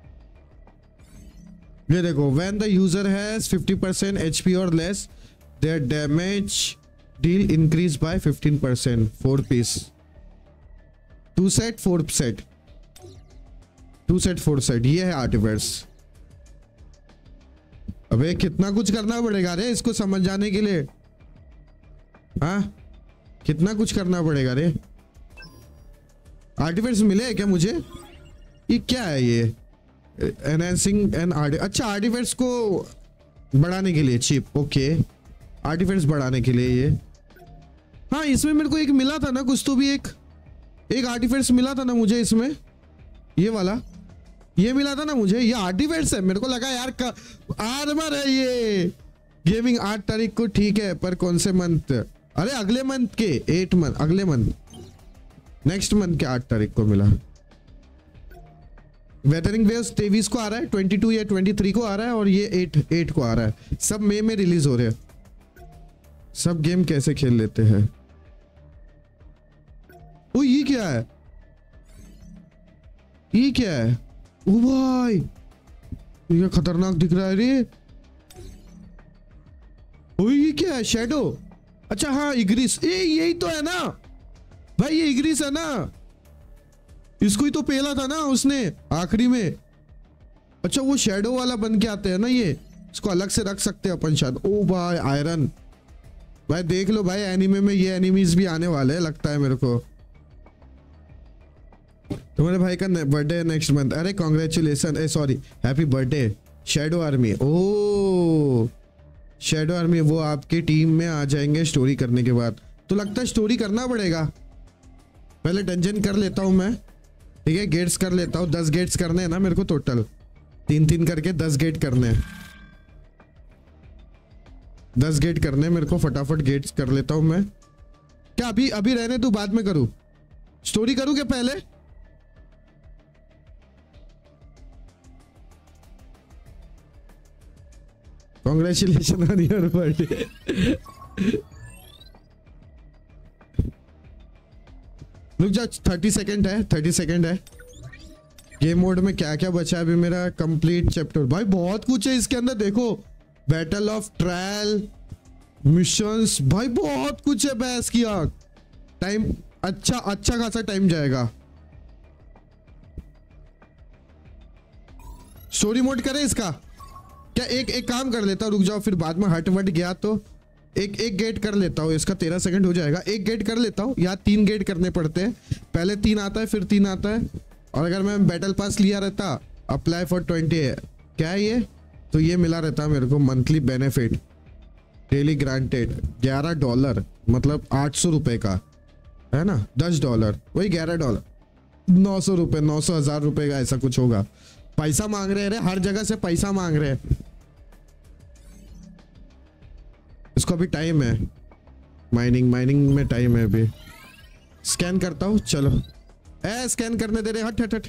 Speaker 1: ये देखो, when the user has 50% HP or less, their damage deal increase by 15%. 4 piece, 2 set 4 set, 2 set 4 set। ये है आर्टिफैक्ट्स। अबे कितना कुछ करना पड़ेगा रे इसको समझ जाने के लिए, हाँ कितना कुछ करना पड़ेगा रे। आर्टिफैक्ट्स मिले हैं क्या मुझे। ये क्या है ये, एनहांसिंग एंड अच्छा आर्टिफैक्ट्स को बढ़ाने के लिए चिप। ओके आर्टिफैक्ट्स बढ़ाने के लिए ये, हाँ इसमें मेरे को एक मिला था ना कुछ तो भी, एक आर्टिफैक्ट्स मिला था ना मुझे इसमें, ये वाला ये मिला था ना मुझे। ये आर्टिफैक्ट्स है, मेरे को लगा यार आर्मर है ये। गेमिंग 8 तारीख को, ठीक है पर कौन से मंथ। अरे अगले मंथ के 8 मंथ, अगले मंथ नेक्स्ट मंथ के 8 तारीख को मिला। वेदरिंग वेव्स 23 को आ रहा है, 22 या 23 को आ रहा है, और ये 8 को आ रहा है। सब मई में रिलीज हो रहे हैं। सब गेम कैसे खेल लेते हैं। ओ ये क्या है, ये क्या है। ओ भाई ये खतरनाक दिख रहा है रे। ओ ये क्या है, शैडो। अच्छा हाँ इग्रिस, यही तो है ना भाई, ये इग्रिस है ना, इसको ही तो पेला था ना उसने आखिरी में। अच्छा वो शैडो वाला बन के आते हैं ना ये, इसको अलग से रख सकते हैं अपन शायद। ओ भाई आयरन, भाई देख लो भाई एनिमे में ये एनिमीज भी आने वाले हैं लगता है मेरे को। तुम्हारे भाई का बर्थडे है नेक्स्ट मंथ। अरे congratulation, sorry happy birthday shadow army. ओ शेडो आर्मी वो आपकी टीम में आ जाएंगे स्टोरी करने के बाद। तो लगता है स्टोरी करना पड़ेगा। पहले डंजन कर लेता हूँ मैं, ठीक है, गेट्स कर लेता हूँ। 10 गेट्स करने हैं ना मेरे को टोटल, 3-3 करके 10 गेट करने हैं। 10 गेट करने हैं मेरे को, फटाफट गेट्स कर लेता हूँ मैं। क्या अभी अभी रहने तू, बाद में करूँ? स्टोरी करूँ क्या पहले? Congratulation on your birthday. रुक जा, 30 सेकंड है, 30 सेकंड है। गेम मोड में क्या क्या बचा है अभी मेरा? कंप्लीट चैप्टर, भाई बहुत कुछ है इसके अंदर। देखो, बैटल ऑफ ट्रायल, मिशंस, भाई बहुत कुछ है। बहस की आग, टाइम अच्छा खासा टाइम जाएगा। स्टोरी मोड करें इसका क्या? एक काम कर लेता हूँ, रुक जाओ, फिर बाद में हट वट गया तो एक गेट कर लेता हूँ इसका। 13 सेकंड हो जाएगा। एक गेट कर लेता हूँ, या 3 गेट करने पड़ते हैं। पहले 3 आता है, फिर 3 आता है। और अगर मैं बैटल पास लिया रहता, अप्लाई फॉर 20 क्या है ये, तो ये मिला रहता मेरे को मंथली बेनिफिट, डेली ग्रांटेड $11, मतलब 800 रुपए का है ना। $10 वही $11, 900 रुपए, 900 1000 रुपए का ऐसा कुछ होगा। पैसा मांग रहे हैं, हर जगह से पैसा मांग रहे हैं। इसको अभी टाइम है, माइनिंग में टाइम है अभी। स्कैन करता हूँ, चलो। स्कैन करने दे रहे, हट हट हट।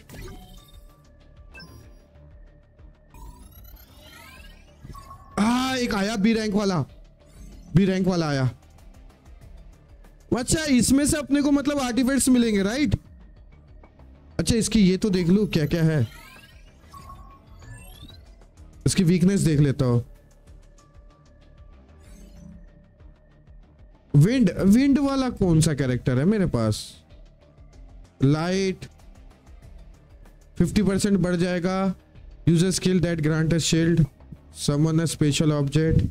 Speaker 1: एक आया बी रैंक वाला आया। अच्छा, इसमें से अपने को मतलब आर्टिफैक्ट्स मिलेंगे, राइट? अच्छा, इसकी ये तो देख लूं क्या क्या है। इसकी वीकनेस देख लेता हूं। विंड वाला कौन सा कैरेक्टर है मेरे पास? लाइट 50% बढ़ जाएगा। User skill that grant a shield, summon a special object.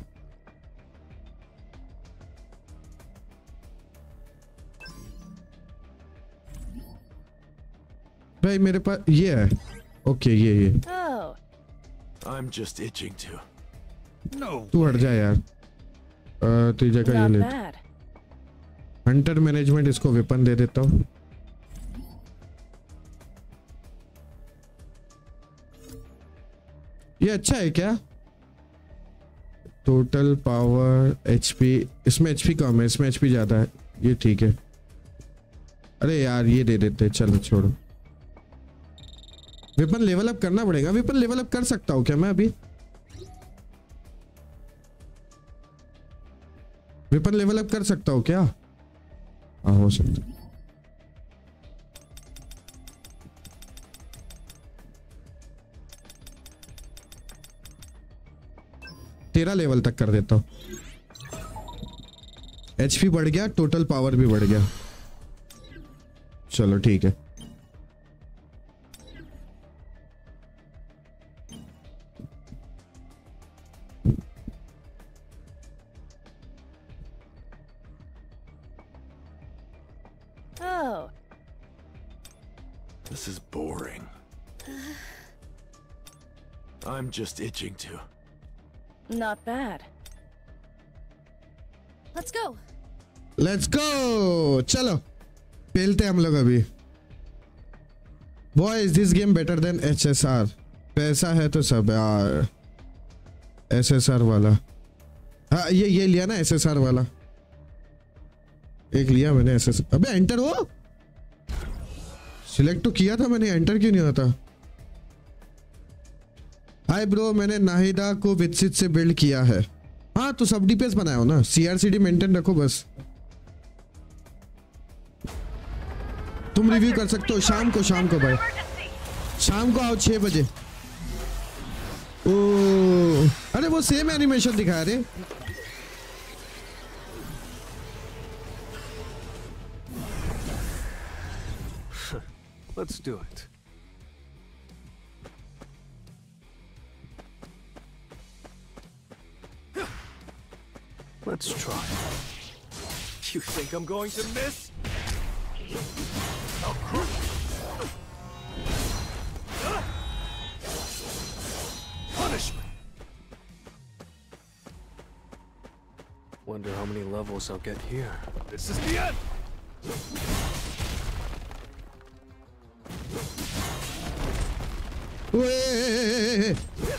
Speaker 1: भाई मेरे पास ये है। ओके, ये
Speaker 3: I'm just itching to. No.
Speaker 1: तू हट जा यार। तो जगह ये ले। हंटर मैनेजमेंट, इसको वेपन दे देता हूँ। ये अच्छा है क्या? टोटल पावर, एचपी, इसमें एचपी कम है, इसमें एचपी ज्यादा है। ये ठीक है। अरे यार, ये दे देते, चलो छोड़ो। वेपन लेवल अप करना पड़ेगा। वेपन लेवल अप कर सकता हूँ क्या मैं अभी? वेपन लेवल अप कर सकता हूँ क्या? हाँ, हो सकता। तेरह लेवल तक कर देता हूँ। एचपी बढ़ गया, टोटल पावर भी बढ़ गया। चलो ठीक है।
Speaker 3: This is boring. I'm just itching to.
Speaker 2: Not bad. Let's go.
Speaker 1: Let's go. चलो खेलते हम लोग अभी। Boy, is this game better than HSR? पैसा है तो सब यार। SSR वाला, हाँ ये लिया ना SSR वाला। एक लिया मैंने SSR। अबे एंटर हो, सिलेक्ट तो किया था मैंने, एंटर क्यों नहीं होता? हाय ब्रो, मैंने नाहिदा को वित्सित से बिल्ड किया है। हाँ तो सब डीपीएस बनाया हो ना, CRCD मेंटेन रखो बस। तुम रिव्यू कर सकते हो शाम को भाई, शाम को आओ 6 बजे। ओ अरे वो सेम एनिमेशन दिखा रहे।
Speaker 3: Let's do it. Let's try. You think I'm going to miss? Punishment. Wonder how many levels I'll get here. This is the end!
Speaker 1: ओए,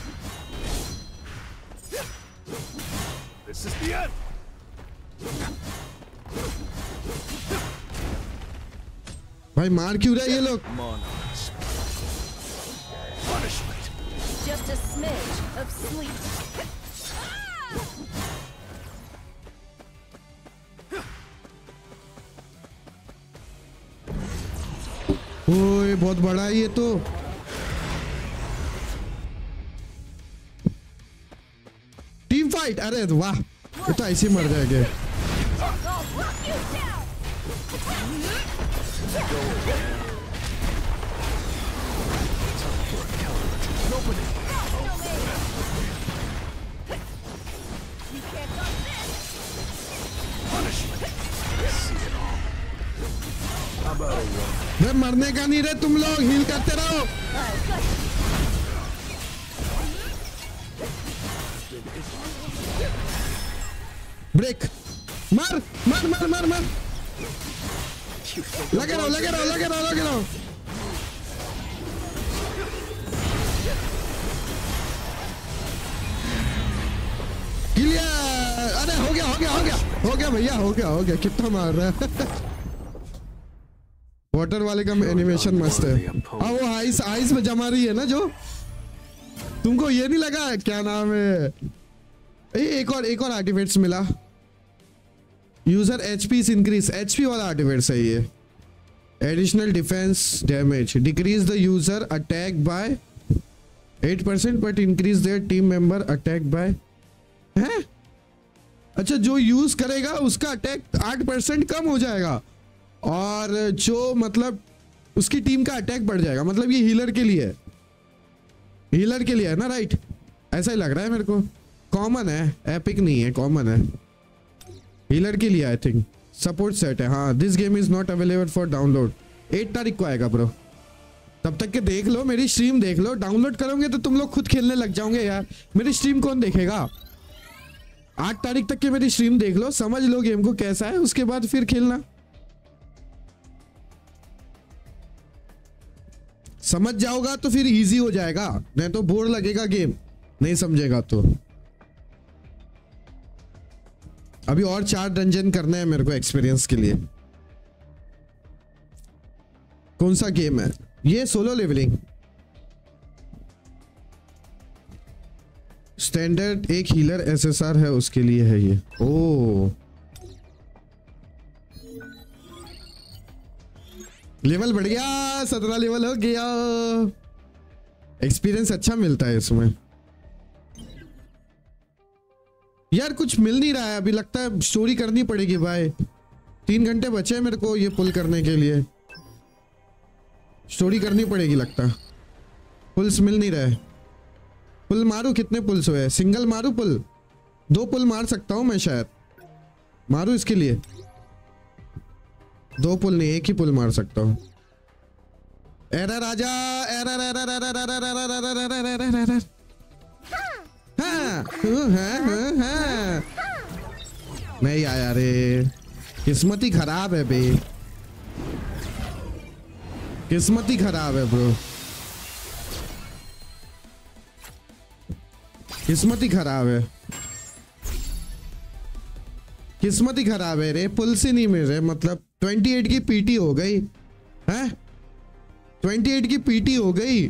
Speaker 3: This is the end!
Speaker 1: भाई मार क्यों रहे ये लोग?
Speaker 3: Monarchs. Punishment.
Speaker 2: Just a smidge of sleep.
Speaker 1: ओए बहुत बड़ा है ये तो। टीम फाइट, अरे वाह, ये तो ऐसे ही मर जाएंगे।
Speaker 2: I'll rock you down.
Speaker 3: For a counter. An opening.
Speaker 2: You can't dodge this.
Speaker 3: Punishment. I see it all. How about a run?
Speaker 1: मैं मरने का नहीं रे, तुम लोग हील करते रहो।
Speaker 2: I've got you.
Speaker 1: ब्रेक, मार मार मार मार मार,
Speaker 3: You think
Speaker 1: लगे रहो लगे रहो लगे रहो लगे रहो। क्लियर, अरे हो गया हो गया हो गया हो गया भैया, हो गया हो गया। कितना मार रहा है। वाटर वाले का एनिमेशन मस्त है। हाँ वो आइस आइस में जमा रही है ना जो, तुमको ये नहीं लगा क्या नाम है? एक और आर्टिफैक्ट्स मिला। यूजर एचपी इंक्रीज, एचपी वाला आर्टिफैक्ट्स है ये। Additional defence damage, decrease the user attack by 8% but increase their team member attack by, है अच्छा जो यूज करेगा उसका अटैक 8% कम हो जाएगा, और जो मतलब उसकी टीम का अटैक बढ़ जाएगा। मतलब ये हीलर के लिए है, हीलर के लिए है ना, राइट? ऐसा ही लग रहा है मेरे को। कॉमन है, एपिक नहीं है, कॉमन है, हीलर के लिए आई थिंक। सपोर्ट सेट है, हाँ। This game is not available for download. 8 तारीख को आएगा ब्रो, तब तक के देख लो, मेरी स्ट्रीम देख लो। डाउनलोड करोगे तो तुम लोग खुद खेलने लग जाओगे यार, मेरी स्ट्रीम कौन देखेगा? 8 तारीख तक के मेरी स्ट्रीम देख लो, समझ लो गेम को कैसा है, उसके बाद फिर खेलना। समझ जाओगा तो फिर इजी हो जाएगा, नहीं तो बोर लगेगा गेम, नहीं समझेगा तो। अभी और 4 डंजन करने हैं मेरे को एक्सपीरियंस के लिए। कौन सा गेम है ये? सोलो लेवलिंग स्टैंडर्ड, एक हीलर एसएसआर है उसके लिए है ये। ओ लेवल बढ़ गया, 17 लेवल हो गया। एक्सपीरियंस अच्छा मिलता है इसमें यार। कुछ मिल नहीं रहा है अभी, लगता है स्टोरी करनी पड़ेगी भाई। 3 घंटे बचे हैं मेरे को ये पुल करने के लिए, स्टोरी करनी पड़ेगी लगता है। पुल्स मिल नहीं रहे। पुल मारू, कितने पुल्स हुए? सिंगल मारू पुल? 2 पुल मार सकता हूं मैं शायद, मारू इसके लिए? 2 पुल नहीं, 1 ही पुल मार सकता हूं। एरर आजा, error error error error error error error. हाँ नहीं आया रे, किस्मत ही खराब है बे, किस्मत ही खराब है ब्रो, किस्मत ही खराब है, किस्मत ही खराब है रे। पुल से नहीं मिल रहे, मतलब 28 की पीटी हो गई है, 28 की पीटी हो गई।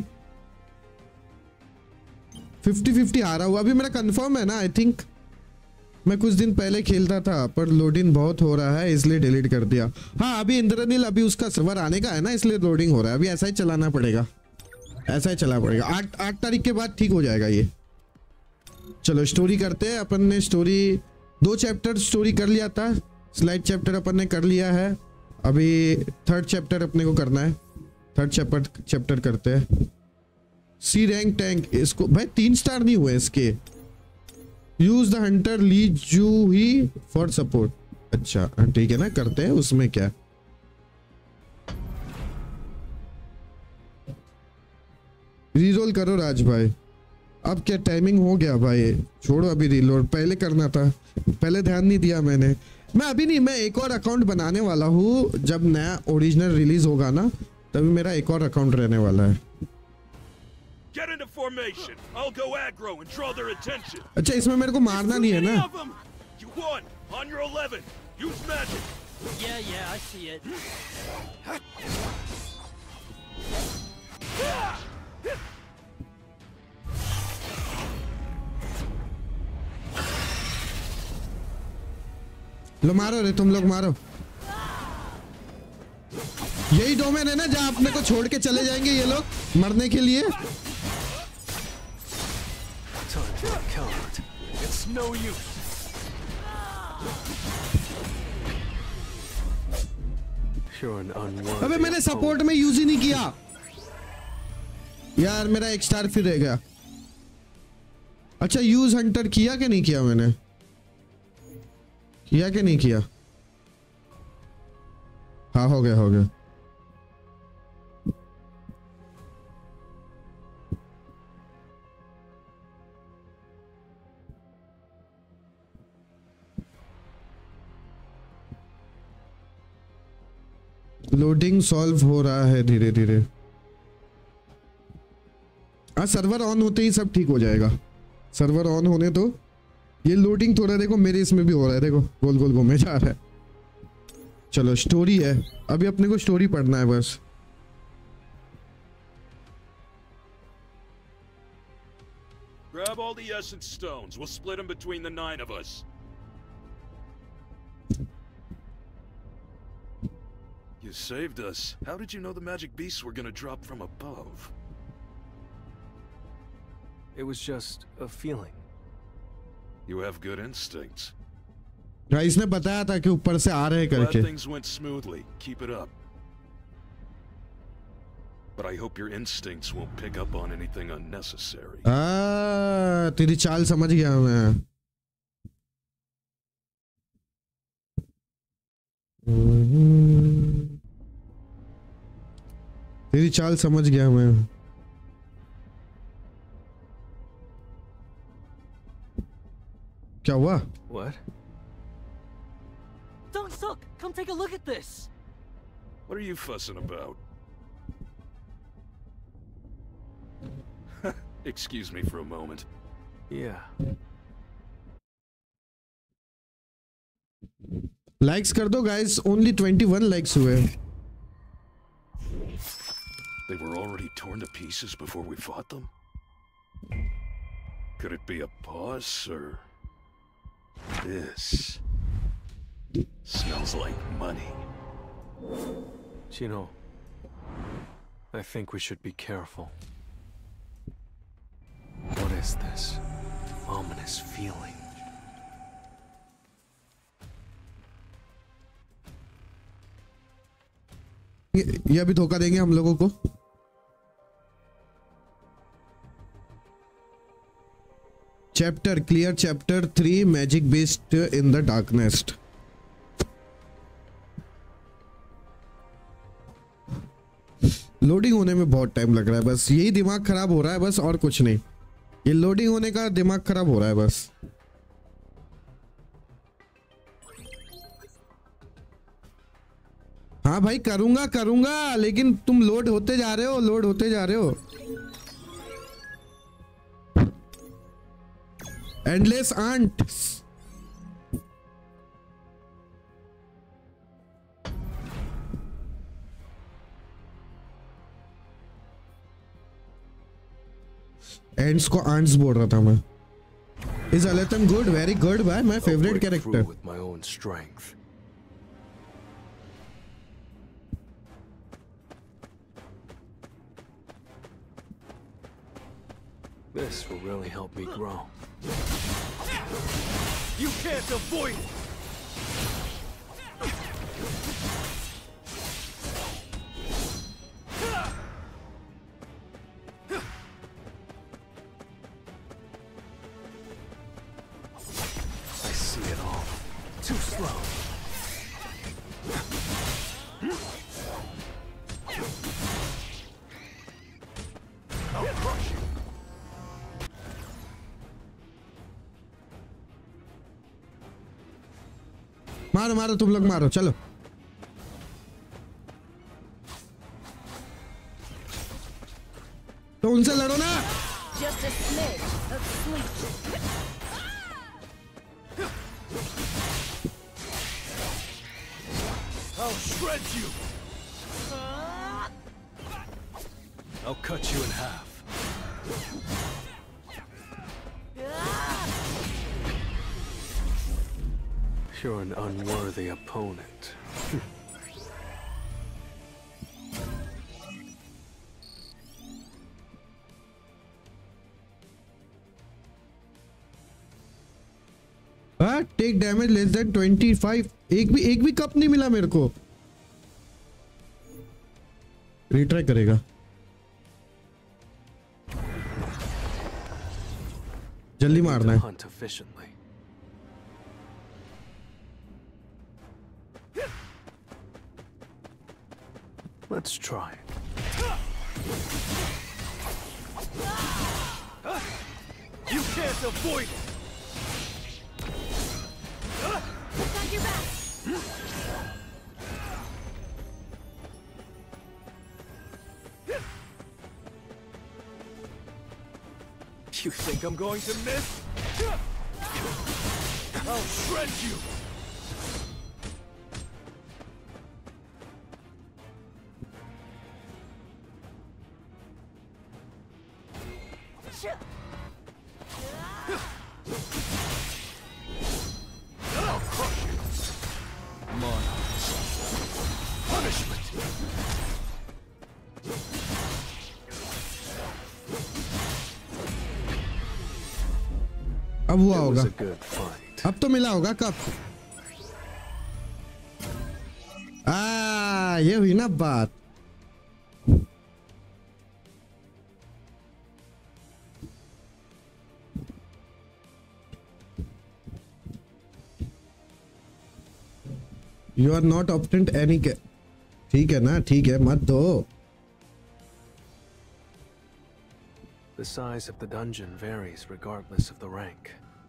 Speaker 1: 50-50 हारा हुआ। अभी मेरा कंफर्म है ना, आई थिंक मैं कुछ दिन पहले खेलता था पर लोडिंग बहुत हो रहा है इसलिए डिलीट कर दिया। हाँ अभी इंद्रनील, अभी उसका सर्वर आने का है ना, इसलिए लोडिंग हो रहा है। अभी ऐसा ही चलाना पड़ेगा, ऐसा ही चला पड़ेगा। 8 तारीख के बाद ठीक हो जाएगा ये। चलो स्टोरी करते हैं। अपन ने स्टोरी 2 चैप्टर स्टोरी कर लिया था, स्लाइड चैप्टर अपन ने कर लिया है। अभी 3rd चैप्टर अपने को करना है, 3rd चैप्टर करते हैं। सी रैंक टैंक, इसको भाई 3 स्टार नहीं हुए इसके। यूज द हंटर ली जू ही फॉर सपोर्ट। अच्छा ठीक है ना, करते हैं, उसमें क्या। रीरोल करो राज भाई। अब क्या टाइमिंग हो गया भाई, छोड़ो अभी रीलोड, पहले करना था, पहले ध्यान नहीं दिया मैंने। मैं अभी नहीं, मैं एक और अकाउंट बनाने वाला हूँ, जब नया ओरिजिनल रिलीज होगा ना तभी मेरा एक और अकाउंट रहने वाला है।
Speaker 3: Get into formation. I'll go aggro and draw their attention.
Speaker 1: अच्छा इसमें मेरे को मारना नहीं है ना?
Speaker 3: You won. On your 11. Use magic.
Speaker 4: Yeah, I see it.
Speaker 1: लो मारो रे, तुम लोग मारो। यही डोमेन है ना जहां अपने को छोड़ के चले जाएंगे ये लोग मरने के लिए?
Speaker 3: It's no use.
Speaker 1: अबे मैंने सपोर्ट में यूज ही नहीं किया यार, मेरा एक स्टार फिर रह गया। अच्छा यूज हंटर किया कि नहीं किया मैंने? किया कि नहीं किया? हाँ हो गया, हो गया। लोडिंग सॉल्व हो रहा है धीरे धीरे। हाँ सर्वर ऑन होते ही सब ठीक हो जाएगा। सर्वर ऑन होने तो ये लोडिंग थोड़ा देखो मेरे इसमें भी हो रहा है, देखो गोल गोल घूमे जा रहा है। चलो स्टोरी है, अभी अपने को स्टोरी पढ़ना है बस।
Speaker 3: Grab all the essence stones. We'll split them between the 9 of us. You saved us. How did you know the magic beasts were gonna drop from above?
Speaker 5: It was just a feeling.
Speaker 3: You have good instincts.
Speaker 1: Guys ने बताया था कि ऊपर से आ रहे करके।
Speaker 3: Glad things went smoothly. Keep it up. But I hope your instincts won't pick up on anything unnecessary.
Speaker 1: तेरी चाल समझ गया मैं। तेरी चाल समझ गया मैं। क्या हुआ?
Speaker 5: What?
Speaker 4: Don't suck. Come take a look at this.
Speaker 3: What are you fussing about? Excuse me for a moment.
Speaker 5: Yeah.
Speaker 1: Likes कर दो गाइस, ओनली 21 लाइक्स हुए।
Speaker 3: They were already torn to pieces before we fought them? Could it be a pause, sir? This smells like money.
Speaker 5: Chino, I think we should be careful. What is this ominous feeling?
Speaker 1: ये अभी धोखा देंगे हम लोगों को। Chapter clear, chapter 3 magic based in the darkest. Loading होने में बहुत टाइम लग रहा है, बस यही दिमाग खराब हो रहा है बस, और कुछ नहीं। ये लोडिंग होने का दिमाग खराब हो रहा है बस। हाँ भाई करूंगा करूंगा, लेकिन तुम लोड होते जा रहे हो, लोड होते जा रहे हो। Endless ants. एंड्स को आंट्स बोल रहा था मैं। Is Alhaitham good? Very good भाई, my favourite character.
Speaker 5: This will really help me grow.
Speaker 3: You can't avoid it!
Speaker 5: I see it all. Too slow.
Speaker 3: I'll crush you!
Speaker 1: मारो मारो तुम लोग मारो, चलो। तो उनसे लड़ो ना।
Speaker 2: Just a smidge of sleep.
Speaker 3: I'll shred you. I'll cut you in half.
Speaker 5: You're an unworthy opponent.
Speaker 1: Take damage less than 25। एक भी कप नहीं मिला मेरे को। रिट्राई करेगा। जल्दी मारना है।
Speaker 5: Hunt efficiently. Let's try it.
Speaker 3: You can't avoid it.
Speaker 2: Got your back.
Speaker 3: You think I'm going to miss? I'll shred you. I'll crush you. Monarchs. Punishment.
Speaker 1: अब हुआ
Speaker 5: It
Speaker 1: होगा।
Speaker 5: was a good fight.
Speaker 1: अब तो मिला होगा cup. ये हुई ना बात। You are not opponent any के। ठीक है ना, ठीक है, मत दो।
Speaker 5: The size of the dungeon varies regardless of the rank.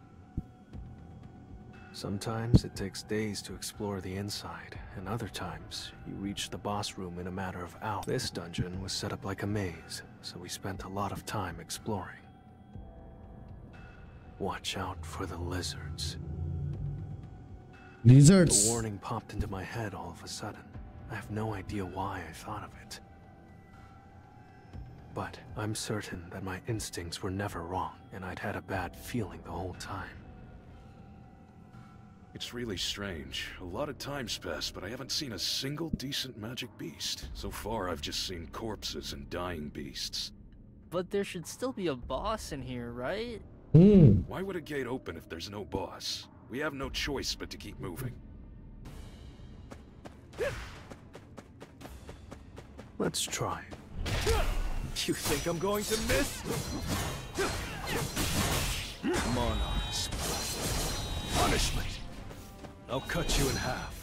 Speaker 5: Sometimes it takes days to explore the inside, and other times you reach the boss room in a matter of hours. This dungeon was set up like a maze, so we spent a lot of time exploring. Watch out for the lizards.
Speaker 1: Lizards.
Speaker 5: The warning popped into my head all of a sudden. I have no idea why I thought of it. But I'm certain that my instincts were never wrong, and I'd had a bad feeling the whole time.
Speaker 3: It's really strange. A lot of time's passed, but I haven't seen a single decent magic beast. So far, I've just seen corpses and dying beasts.
Speaker 4: But there should still be a boss in here, right?
Speaker 3: Why would a gate open if there's no boss? We have no choice but to keep moving.
Speaker 5: Let's try it.
Speaker 3: You think I'm going to miss? Monarchs. Punishment. I'll cut you in half.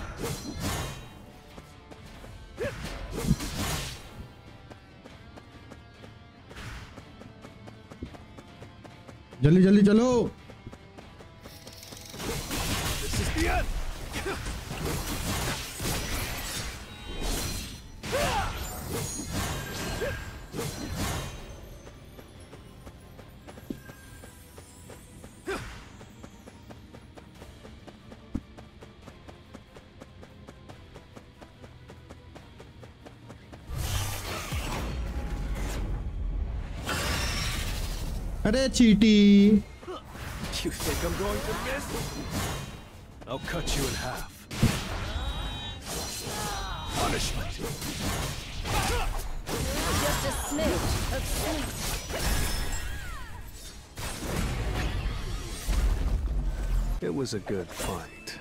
Speaker 1: जल्दी जल्दी चलो।
Speaker 3: This is the end.
Speaker 1: अरे चीटी।
Speaker 3: You think I'm going to miss? I'll cut you in half. Punishment.
Speaker 2: Just a smidge of sleep.
Speaker 5: It was a good fight.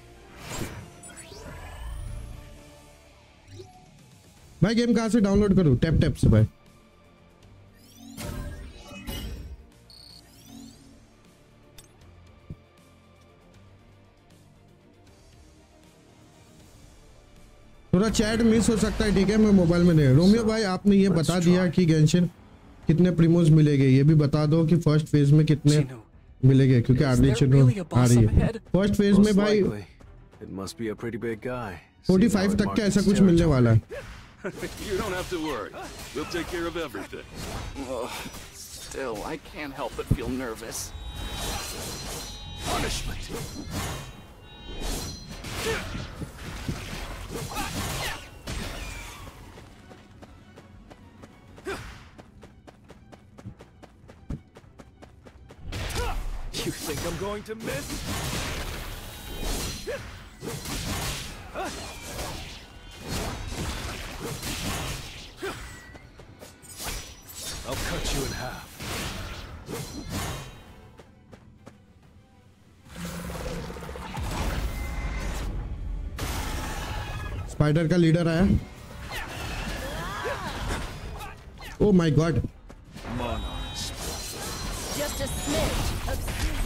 Speaker 1: भाई game कहाँ से download करूँ? Tap tap से भाई। थोड़ा चैट मिस हो सकता है, ठीक है, मैं मोबाइल में नहीं। रोमियो भाई आपने ये बता दिया कि गेंशिन कितने प्रीमोज मिलेंगे, ये भी बता दो कि फर्स्ट फेज में कितने मिलेंगे, क्योंकि अर्ली चिन्ह आ रही है। फर्स्ट फेज में भाई
Speaker 5: It must be a pretty big guy.
Speaker 1: 45 तक का ऐसा कुछ मिलने वाला है.
Speaker 3: You don't have to worry. We'll take care of everything.
Speaker 6: Still, I can't help but feel nervous.
Speaker 3: Punishment!
Speaker 6: You think I'm going to miss?
Speaker 3: I'll cut you in half.
Speaker 1: Spider का leader आया. Oh my god.
Speaker 2: Just a smidge of speed.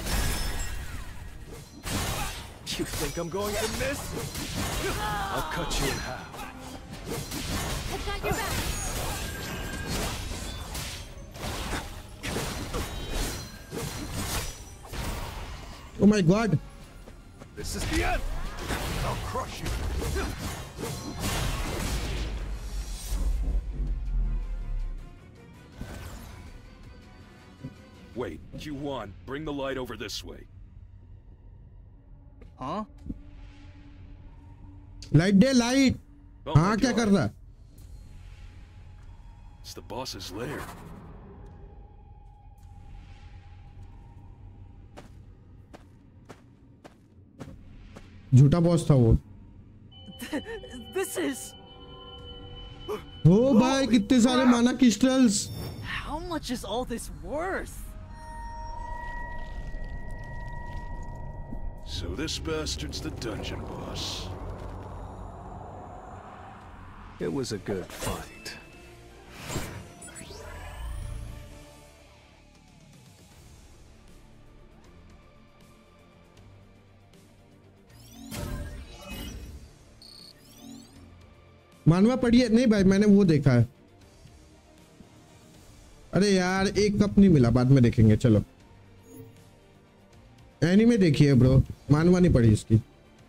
Speaker 6: You think I'm going to miss?
Speaker 3: I'll cut you in half.
Speaker 2: I've got your back.
Speaker 1: Oh my god.
Speaker 3: This is the end. I'll crush you. Wait, Q1, bring the light over this way.
Speaker 4: Huh?
Speaker 1: Light दे light.
Speaker 3: Oh
Speaker 1: हाँ
Speaker 3: my
Speaker 1: क्या
Speaker 3: God.
Speaker 1: कर रहा है?
Speaker 3: It's the boss's lair.
Speaker 1: झूठा boss था वो.
Speaker 4: This is...
Speaker 1: ओ भाई कितने सारे mana crystals.
Speaker 4: How much is all this worth?
Speaker 3: So this bastard's the dungeon boss.
Speaker 5: It was a good fight.
Speaker 1: मानवा पड़ी है? नहीं भाई मैंने वो देखा है. अरे यार एक कप नहीं मिला, बाद में देखेंगे. चलो एनीमे देखिए ब्रो, मानवा नहीं पड़ी इसकी.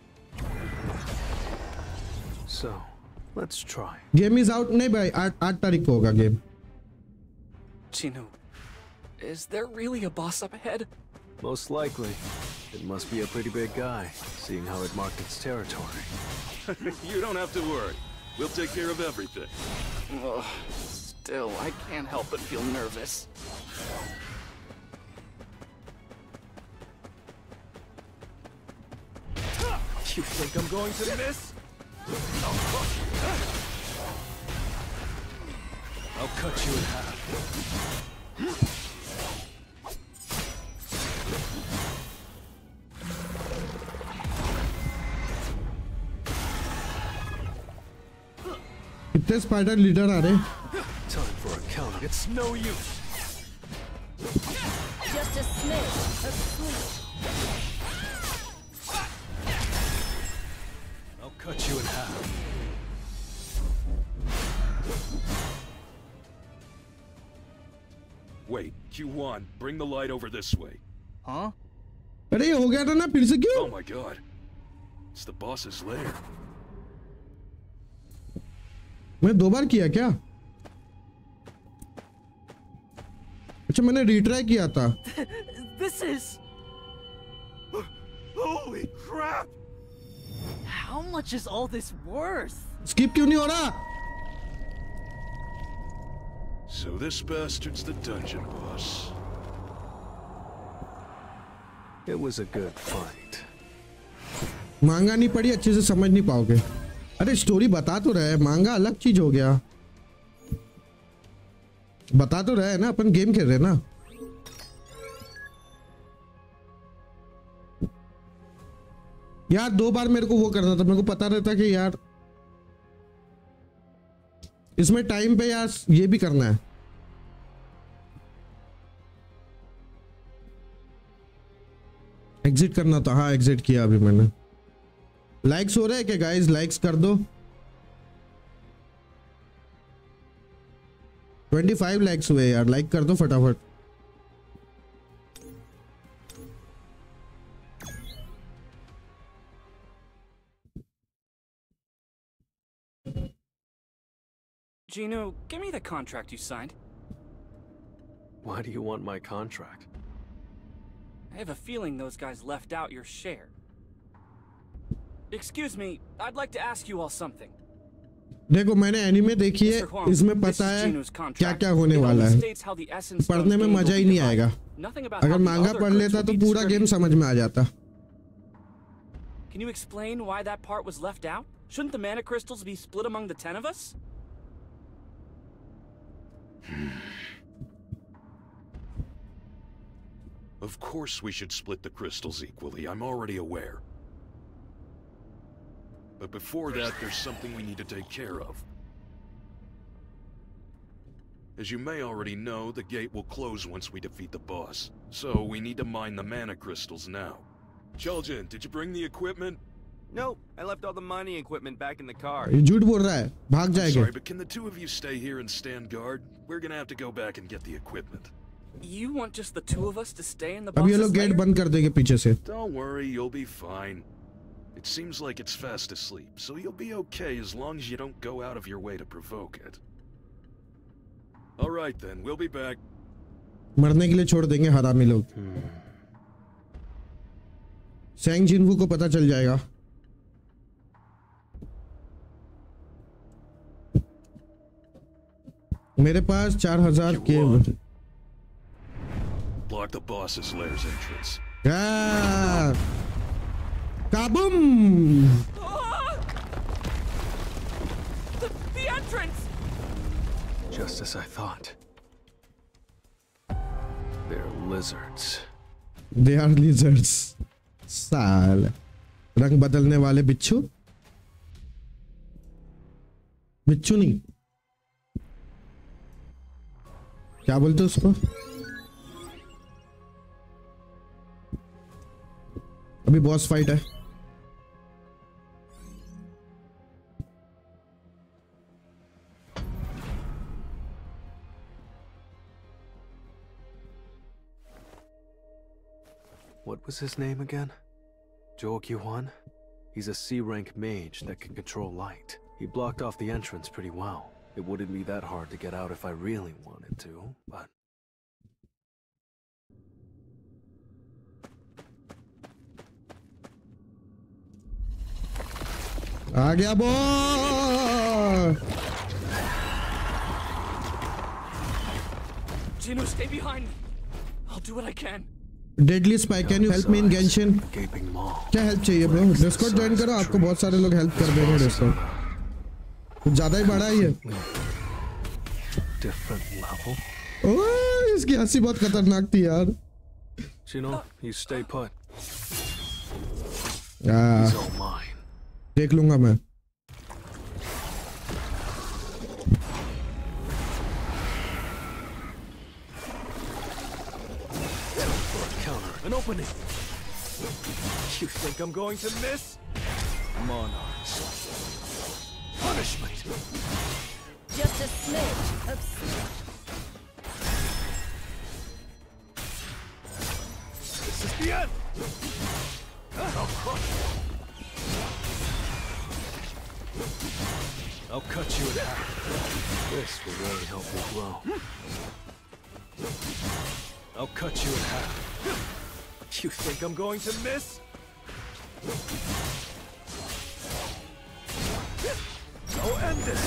Speaker 5: So, let's try.
Speaker 1: Game is out. नहीं भाई 8 तारीख को होगा game.
Speaker 6: Chinu, is there really a boss up ahead?
Speaker 5: Most likely. It must be a pretty big guy, seeing how it marked its territory.
Speaker 3: You don't have to worry. We'll take care of everything.
Speaker 6: Still, I can't help but feel nervous.
Speaker 3: You think I'm going to miss? I'll crush you. I'll cut you in half.
Speaker 1: कितने spider leader आ रहे हैं?
Speaker 3: Time for a counter. It's no use.
Speaker 2: Just a smidge of sleep.
Speaker 3: I'll cut you in half. Wait, Q1, bring the light over this way.
Speaker 4: Huh?
Speaker 1: अरे ये हो गया था ना फिर से क्यों?
Speaker 3: Oh my god. It's the boss's lair.
Speaker 1: मैं 2 बार किया क्या? अच्छा मैंने रीट्राई किया था.
Speaker 4: This is...
Speaker 3: Holy crap!
Speaker 4: How much is all this worth?
Speaker 1: Skip क्यों नहीं हो रहा?
Speaker 3: So this bastard's the dungeon boss.
Speaker 5: It was a good fight.
Speaker 1: मांगा नहीं पड़ी, अच्छे से समझ नहीं पाओगे. अरे स्टोरी बता तो रहे, मांगा अलग चीज हो गया. बता तो रहे ना, अपन गेम खेल रहे ना. यार 2 बार मेरे को वो करना था, मेरे को पता रहता कि यार इसमें टाइम पे यार ये भी करना है. एग्जिट करना था. हाँ एग्जिट किया अभी मैंने. लाइक्स हो रहे हैं क्या गाइस? लाइक्स कर दो. 25 लाइक्स हुए यार, लाइक कर दो फटाफट.
Speaker 6: Gino, give me the contract you signed.
Speaker 5: Why do you want my contract?
Speaker 6: I have a feeling those guys left out your share. Excuse me, I'd like to ask you all something.
Speaker 1: देखो मैंने anime देखी है, इसमें पता है क्या क्या होने वाला है. पढ़ने में मजा ही नहीं आएगा. अगर मांगा पढ़ लेता तो पूरा गेम समझ में आ जाता.
Speaker 6: Can you explain why that part was left out? Shouldn't the mana crystals be split among the 10 of us?
Speaker 3: Of course we should split the crystals equally, I'm already aware. But before that, there's something we need to take care of. As you may already know, the gate will close once we defeat the boss. So we need to mine the mana crystals now. Chulgin, did you bring the equipment?
Speaker 7: Nope, I left all the mining equipment back in the car.
Speaker 1: ये झूठ बोल रहा है, भाग जाएगा.
Speaker 3: Sorry, but can the two of you stay here and stand guard? We're gonna have to go back and get the equipment.
Speaker 6: You want just the two of us to stay in the
Speaker 1: अब ये
Speaker 6: boss's
Speaker 1: लोग gate
Speaker 6: lair?
Speaker 1: बंद कर देंगे पीछे से.
Speaker 3: Don't worry, you'll be fine. It seems like it's fast asleep, so you'll be okay as long as you don't go out of your way to provoke it. Alright then, we'll be back.
Speaker 1: मरने के लिए छोड़ देंगे हरामी लोग. सैंग जिनवू को पता चल जाएगा. मेरे पास 4000 के.
Speaker 3: Block the boss's lair's entrance.
Speaker 1: Kaboom!
Speaker 6: The entrance!
Speaker 5: Just as I thought. They're lizards.
Speaker 1: They are lizards. साल रंग बदलने वाले बिच्छू. बिच्छू नहीं, क्या बोलते उसको? अभी बॉस फाइट है.
Speaker 5: What was his name again? Zhou Yuan? He's a C-rank mage that can control light. He blocked off the entrance pretty well. It wouldn't be that hard to get out if I really wanted to, but...
Speaker 1: आ गया boss.
Speaker 6: Gino, stay behind me. I'll do what I can.
Speaker 1: Deadly spike, can you help me in Genshin? क्या help चाहिए bro? Discord join करो, आपको बहुत सारे लोग help कर देंगे. डिस्कॉर्ड कुछ ज्यादा ही बड़ा है ये. ओह, इसकी हंसी बहुत खतरनाक थी यार.
Speaker 5: Gino, you stay put.
Speaker 1: He's
Speaker 5: all mine.
Speaker 1: देख लूंगा मैं.
Speaker 5: An opening. You think I'm going to miss? Monarchs. Punishment.
Speaker 2: Just a smidge of sleep.
Speaker 5: This is the end. I'll crush you. I'll cut you in half. This will really help me grow. I'll cut you in half. You think I'm going to miss? I'll end this.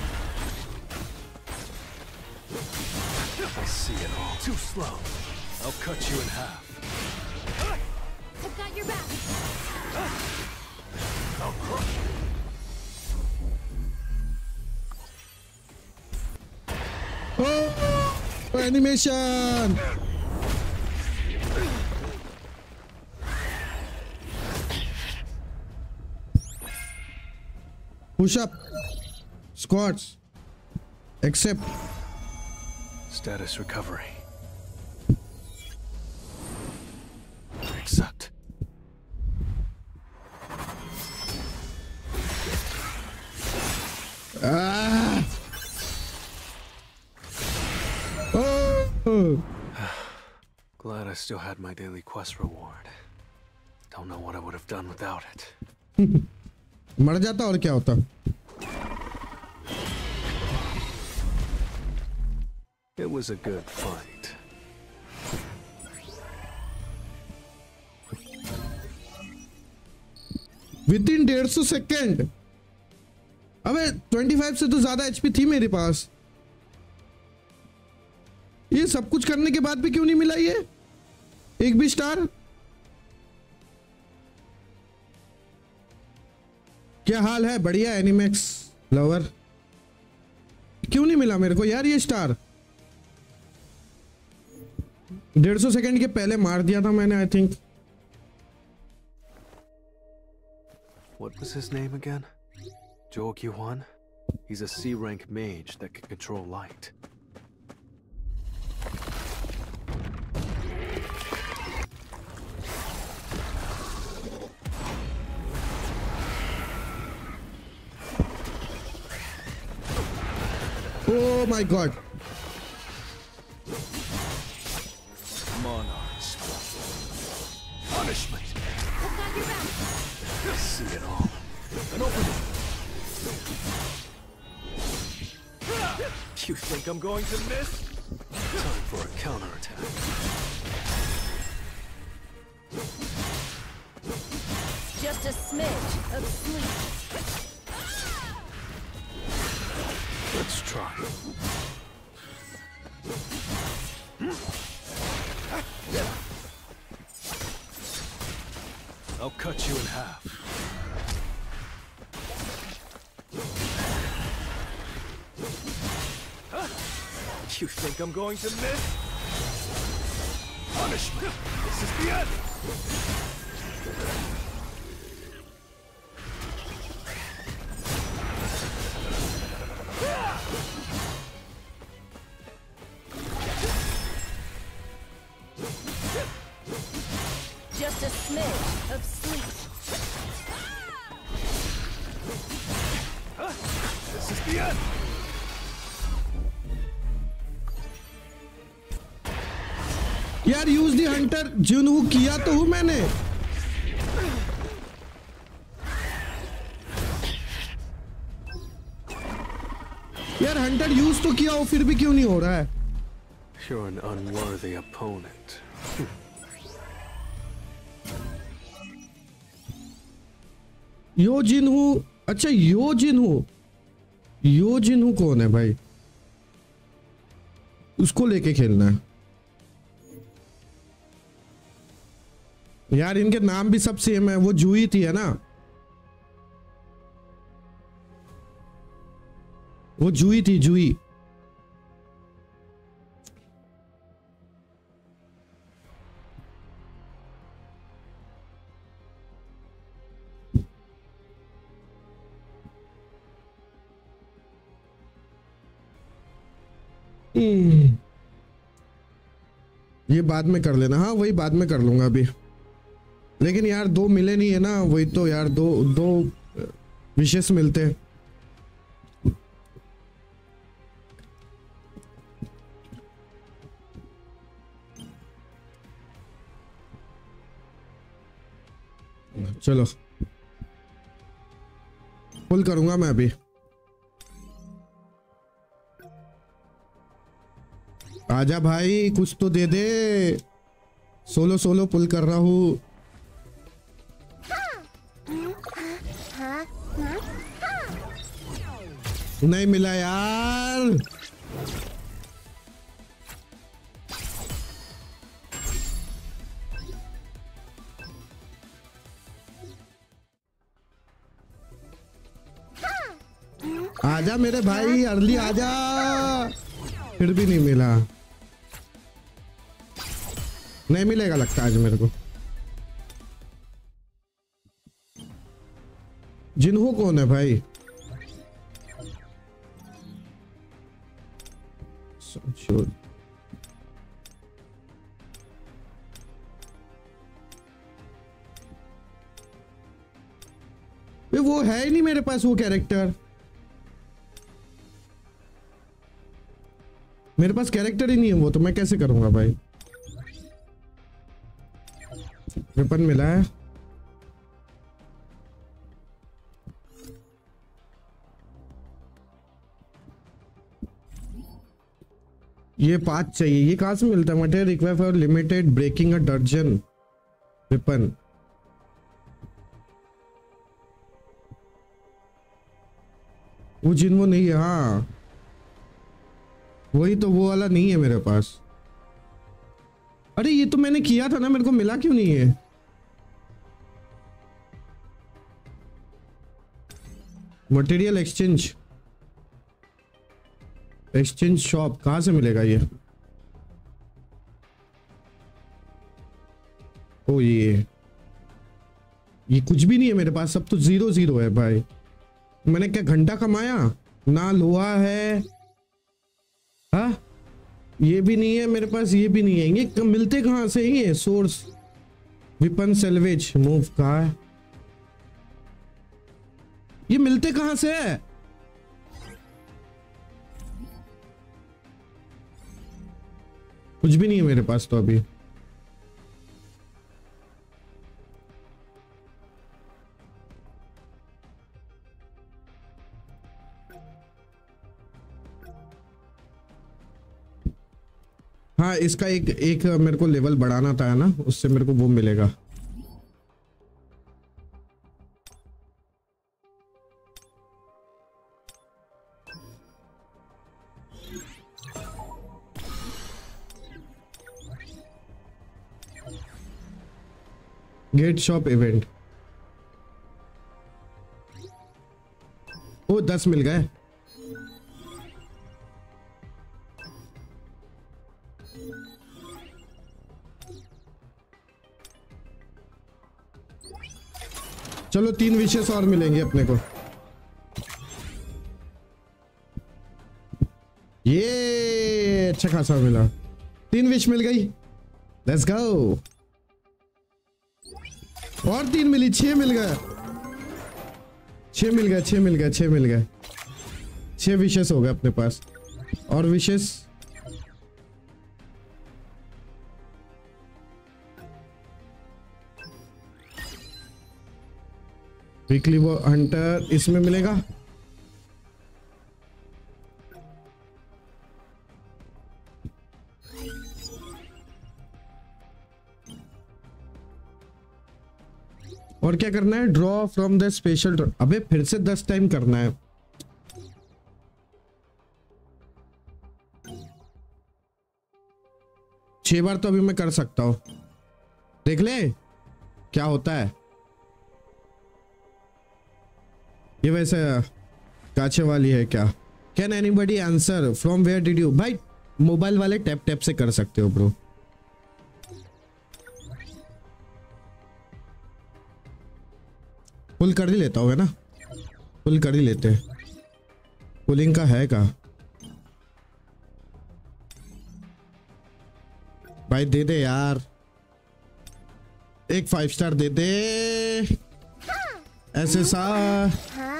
Speaker 5: I see it all. Too slow. I'll cut you in half.
Speaker 2: I've got your back.
Speaker 5: I'll crush you.
Speaker 1: Oh, animation. Push up, squats, accept.
Speaker 5: Status recovery. Accept.
Speaker 1: Ah! Oh!
Speaker 5: Glad I still had my daily quest reward. Don't know what I would have done without it.
Speaker 1: मर जाता और क्या होता.
Speaker 5: was a good fight.
Speaker 1: Within इन 150 second. अबे 25 से तो ज्यादा एचपी थी मेरे पास। ये सब कुछ करने के बाद भी क्यों नहीं मिला ये एक भी स्टार? क्या हाल है? बढ़िया एनिमैक्स लवर। क्यों नहीं मिला मेरे को यार ये स्टार? 150 सेकंड के पहले मार दिया था मैंने, I think.
Speaker 5: What was his name again? Zhou Yuan? He's a C-rank mage that can control light.
Speaker 1: Oh my god.
Speaker 5: Monarch's punishment.
Speaker 2: Look on your back.
Speaker 5: I see it all. An opening. You think I'm going to miss? Time for a counterattack.
Speaker 2: Just a smidge of sleep.
Speaker 5: Let's try. I'll cut you in half. You think I'm going to miss? Punishment! This is the end!
Speaker 2: Just a smidge of sleep.
Speaker 5: This is the end!
Speaker 1: यार use the hunter Jinwoo किया तो हूं मैंने। यार Hunter use तो किया हो फिर भी क्यों नहीं हो रहा है?
Speaker 5: You're an unworthy opponent.
Speaker 1: यो जिनहू। अच्छा यो जिनहू। यो जिनहू कौन है भाई? उसको लेके खेलना है यार। इनके नाम भी सब सेम है। वो जूही थी है ना? वो जूही थी, जूही। ये बाद में कर लेना। हाँ वही बाद में कर लूंगा अभी। लेकिन यार दो मिले नहीं है ना, वही तो यार दो दो विशेष मिलते हैं। चलो पुल करूंगा मैं अभी। आजा भाई कुछ तो दे दे। सोलो सोलो पुल कर रहा हूं। नहीं मिला यार। आजा मेरे भाई अर्ली आजा। फिर भी नहीं मिला। नहीं मिलेगा लगता आज मेरे को। जिन्हों कौन है भाई? वो है ही नहीं मेरे पास वो कैरेक्टर। मेरे पास कैरेक्टर ही नहीं है वो, तो मैं कैसे करूंगा भाई? वेपन मिला है। ये 5 चाहिए। ये कहाँ से मिलता है? Material required for limited breaking a दर्जन वेपन। वो जिन वो नहीं है। हाँ वही तो, वो वाला नहीं है मेरे पास। अरे ये तो मैंने किया था ना, मेरे को मिला क्यों नहीं है? मटेरियल एक्सचेंज, एक्सचेंज शॉप कहाँ से मिलेगा ये? ओ ये कुछ भी नहीं है मेरे पास, सब तो 0 0 है भाई। मैंने क्या घंटा कमाया? ना लोहा है, हाँ ये भी नहीं है मेरे पास, ये भी नहीं है। ये मिलते कहाँ से? ये सोर्स विपन सेल्वेज मूव कहाँ है? ये मिलते कहाँ से है? कुछ भी नहीं है मेरे पास तो अभी। हाँ इसका एक मेरे को लेवल बढ़ाना था ना, उससे मेरे को वो मिलेगा। Gate shop event. ओ 10 मिल गए। चलो 3 विशेष और मिलेंगे अपने को। ये अच्छा खासा मिला, 3 विश मिल गई। Let's go. और 3 मिली, 6 मिल गया, 6 मिल गया, 6 मिल गया, 6 मिल गया। 6 विशेष हो गए अपने पास। और विशेष वीकली वो हंटर इसमें मिलेगा। और क्या करना है? Draw from the special. अबे फिर से 10 टाइम करना है। छह बार तो अभी मैं कर सकता हूं, देख ले क्या होता है। ये वैसे काचे वाली है क्या? Can anybody answer from where did you? भाई मोबाइल वाले टैप टैप से कर सकते हो ब्रो। पुल कर ही लेता हूँ है ना, पुल कर ही लेते हैं। पुलिंग का है का? भाई दे दे यार, एक 5 स्टार दे दे। SSR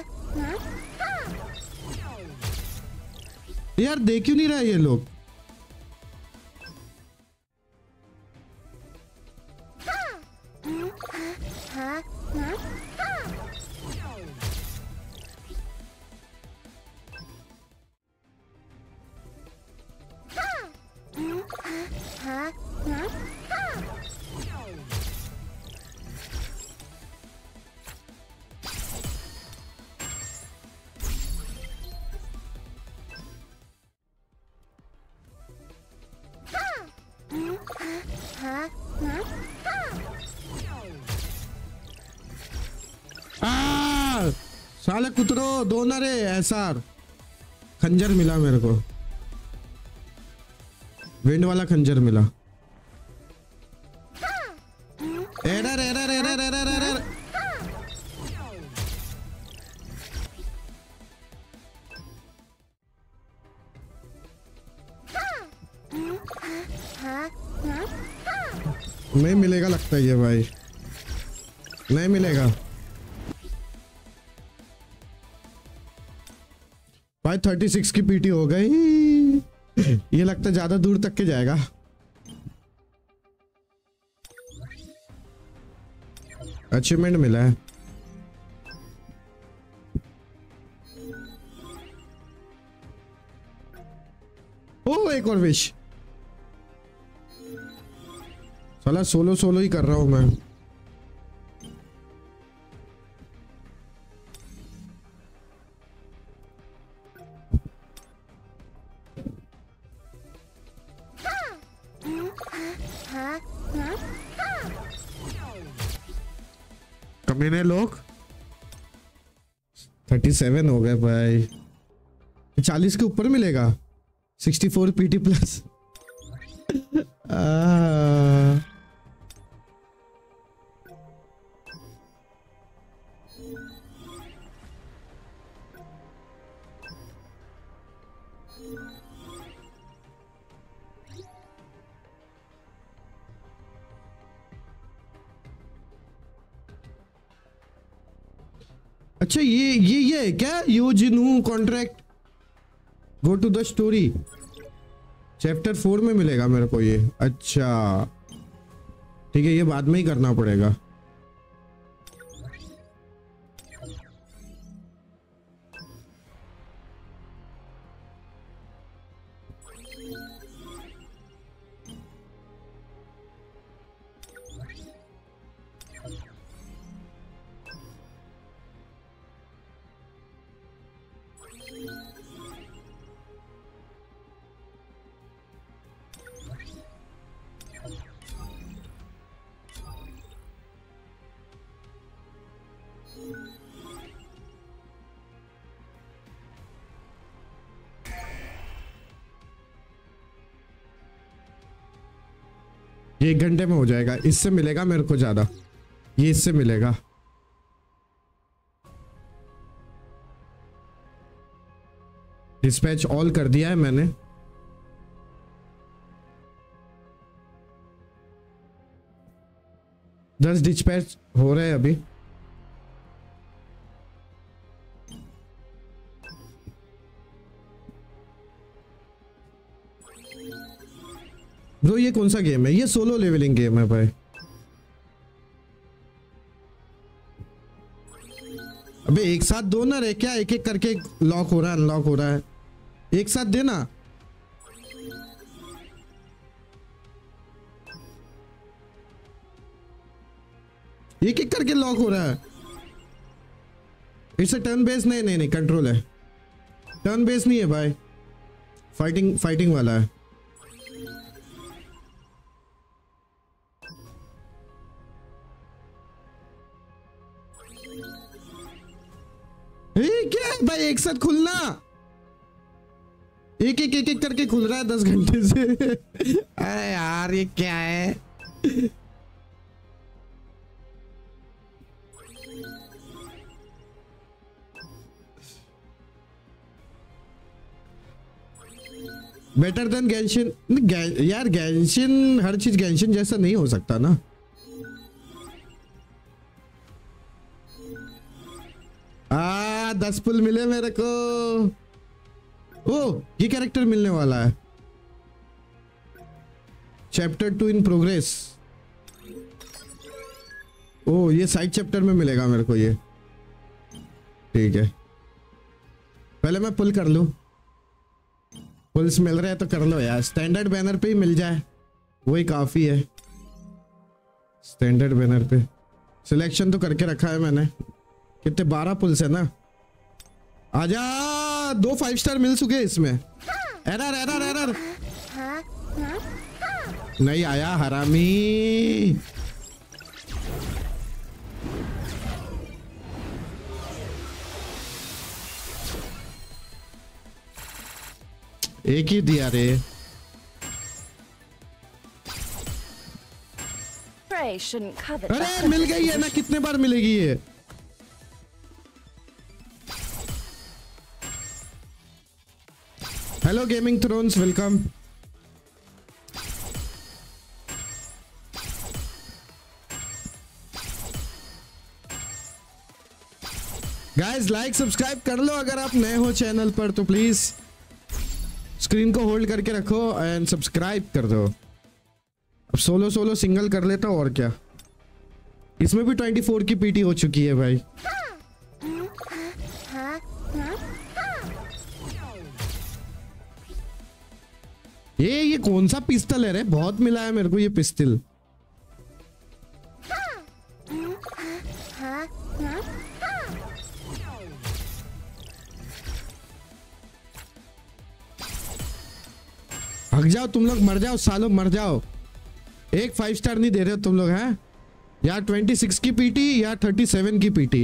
Speaker 1: यार दे क्यों नहीं रहा ये लोग? साले कुतरो दो ना रे। SR खंजर मिला मेरे को, विंड वाला खंजर मिला। Error error error error error. नहीं मिलेगा लगता है ये भाई, नहीं मिलेगा भाई। 36 की पीटी हो गई। ये लगता है ज्यादा दूर तक के जाएगा। अचीवमेंट मिला है। ओ एक एक और विश। साला सोलो सोलो ही कर रहा हूं मैं। कमीने लोग 37 हो गए भाई। 40 के ऊपर मिलेगा। 64 पीटी प्लस। अच्छा ये है क्या? यूजिनू contract go to the story chapter 4 में मिलेगा मेरे को ये। अच्छा ठीक है, ये बाद में ही करना पड़ेगा। ये 1 घंटे में हो जाएगा। इससे मिलेगा मेरे को ज्यादा, ये इससे मिलेगा। डिस्पैच ऑल कर दिया है मैंने। दस डिस्पैच हो रहे हैं अभी। ब्रो ये कौन सा गेम है? ये सोलो लेवलिंग गेम है भाई। अबे एक साथ दो ना रे, क्या एक एक करके लॉक हो रहा है अनलॉक हो रहा है? एक साथ देना। एक एक करके लॉक हो रहा है। It's turn base. नहीं नहीं नहीं, कंट्रोल है। टर्न बेस नहीं है भाई, फाइटिंग वाला है। क्या है भाई एक साथ खुलना? एक एक करके खुल रहा है 10 घंटे से। अरे यार ये क्या है? Better than Genshin. यार गैंशिन, हर चीज गैंशिन जैसा नहीं हो सकता ना। आ 10 पुल मिले मेरे को। ओ ये कैरेक्टर मिलने वाला है। Chapter 2 in progress. ओ ये साइड चैप्टर में मिलेगा मेरे को ये। ठीक है, पहले मैं पुल कर लूं। पुल्स मिल रहे हैं तो कर लो यार। स्टैंडर्ड बैनर पे ही मिल जाए वही काफी है। स्टैंडर्ड बैनर पे सिलेक्शन तो करके रखा है मैंने। कितने 12 पुल्स है ना। आजा, 2 5 स्टार मिल चुके इसमें। एरर एरर एरर नहीं आया हरामी। एक ही दिया रे। अरे मिल गई है ना, कितने बार मिलेगी ये? Hello gaming thrones, welcome. Guys like subscribe कर लो अगर आप नए हो चैनल पर तो प्लीज स्क्रीन को होल्ड करके रखो एंड सब्सक्राइब कर दो। अब सोलो सिंगल कर लेता हूँ और क्या। इसमें भी 24 की पीटी हो चुकी है भाई। ये कौन सा पिस्टल है रे? बहुत मिला है मेरे को ये पिस्टल। भाग जाओ तुम लोग, मर जाओ सालों, मर जाओ। एक 5 स्टार नहीं दे रहे हो तुम लोग हैं? या 26 की पीटी या 37 की पीटी।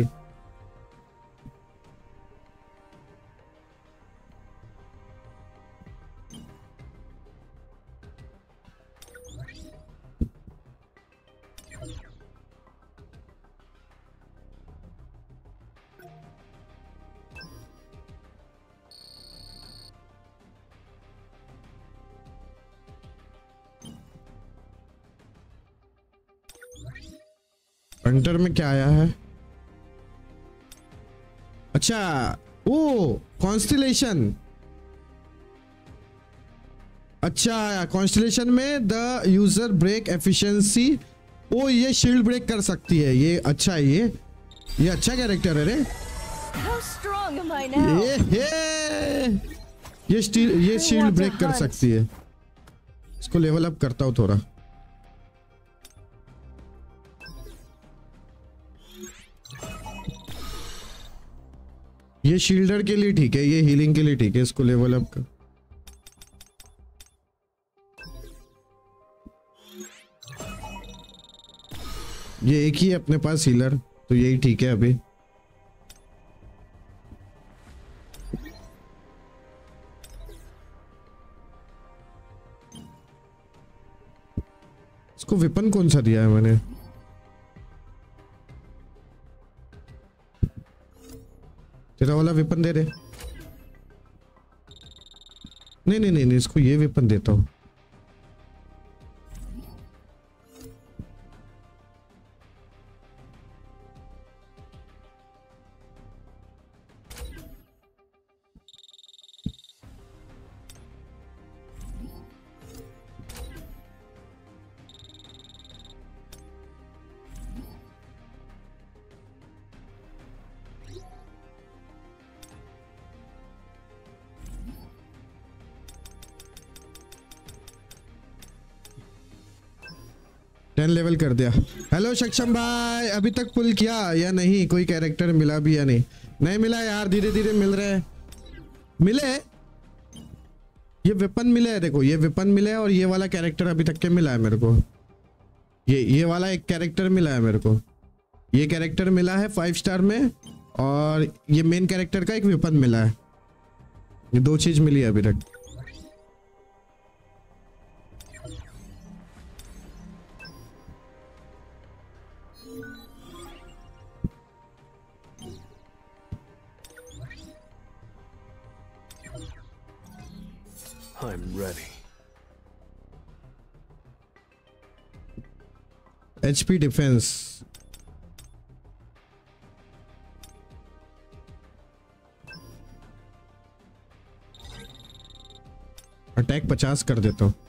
Speaker 1: हंटर में क्या आया है? अच्छा, ओ कॉन्स्टिलेशन। अच्छा, कॉन्स्टिलेशन में the user break efficiency. Oh ये शील्ड ब्रेक कर सकती है ये। अच्छा है ये अच्छा कैरेक्टर है रे।
Speaker 2: How strong am I now?
Speaker 1: ये शील्ड ब्रेक कर सकती है। इसको लेवल अप करता हूँ थोड़ा। ये शील्डर के लिए ठीक है, ये हीलिंग के लिए ठीक है। इसको लेवल अप कर। ये एक ही है अपने पास हीलर, तो यही ठीक है अभी। इसको वेपन कौन सा दिया है मैंने? तेरा वाला वेपन दे दे। नहीं, इसको ये वेपन देता हूं। लेवल कर दिया। हेलो सक्षम भाई, अभी तक पुल किया या नहीं? कोई कैरेक्टर मिला भी या नहीं? नहीं मिला यार, धीरे धीरे मिल रहे हैं। मिले, ये वेपन मिले है। देखो ये वेपन मिले है और ये वाला कैरेक्टर अभी तक के मिला है मेरे को। ये वाला एक कैरेक्टर मिला है मेरे को। ये कैरेक्टर मिला है 5 स्टार में, और ये मेन कैरेक्टर का एक वेपन मिला है। ये 2 चीज मिली है अभी तक।
Speaker 5: I'm ready.
Speaker 1: HP defence. Attack 50 कर देता हूं।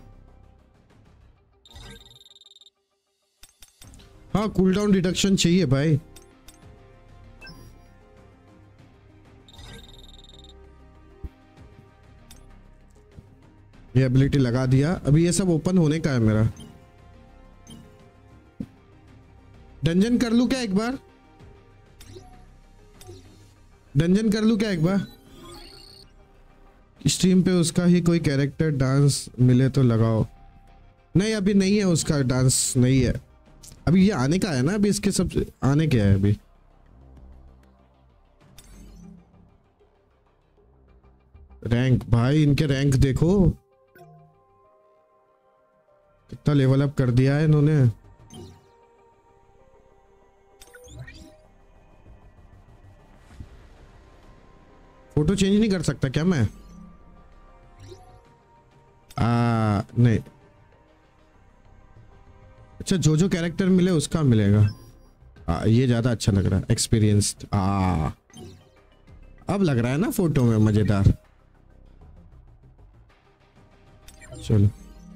Speaker 1: हाँ, कूलडाउन रिडक्शन चाहिए भाई। ये एबिलिटी लगा दिया। अभी ये सब ओपन होने का है मेरा। डंजन कर लूं क्या एक बार? डंजन कर लूं क्या एक बार? स्ट्रीम पे उसका ही कोई कैरेक्टर डांस मिले तो लगाओ। नहीं, अभी नहीं है उसका डांस, नहीं है अभी। ये आने का है ना अभी, इसके सब आने के है अभी। रैंक भाई, इनके रैंक देखो कितना लेवल अप कर दिया है इन्होंने। फोटो चेंज नहीं कर सकता क्या मैं? नहीं। अच्छा, जो कैरेक्टर मिले उसका मिलेगा। ये ज्यादा अच्छा लग रहा है, एक्सपीरियंस्ड। अब लग रहा है ना फोटो में मजेदार। चलो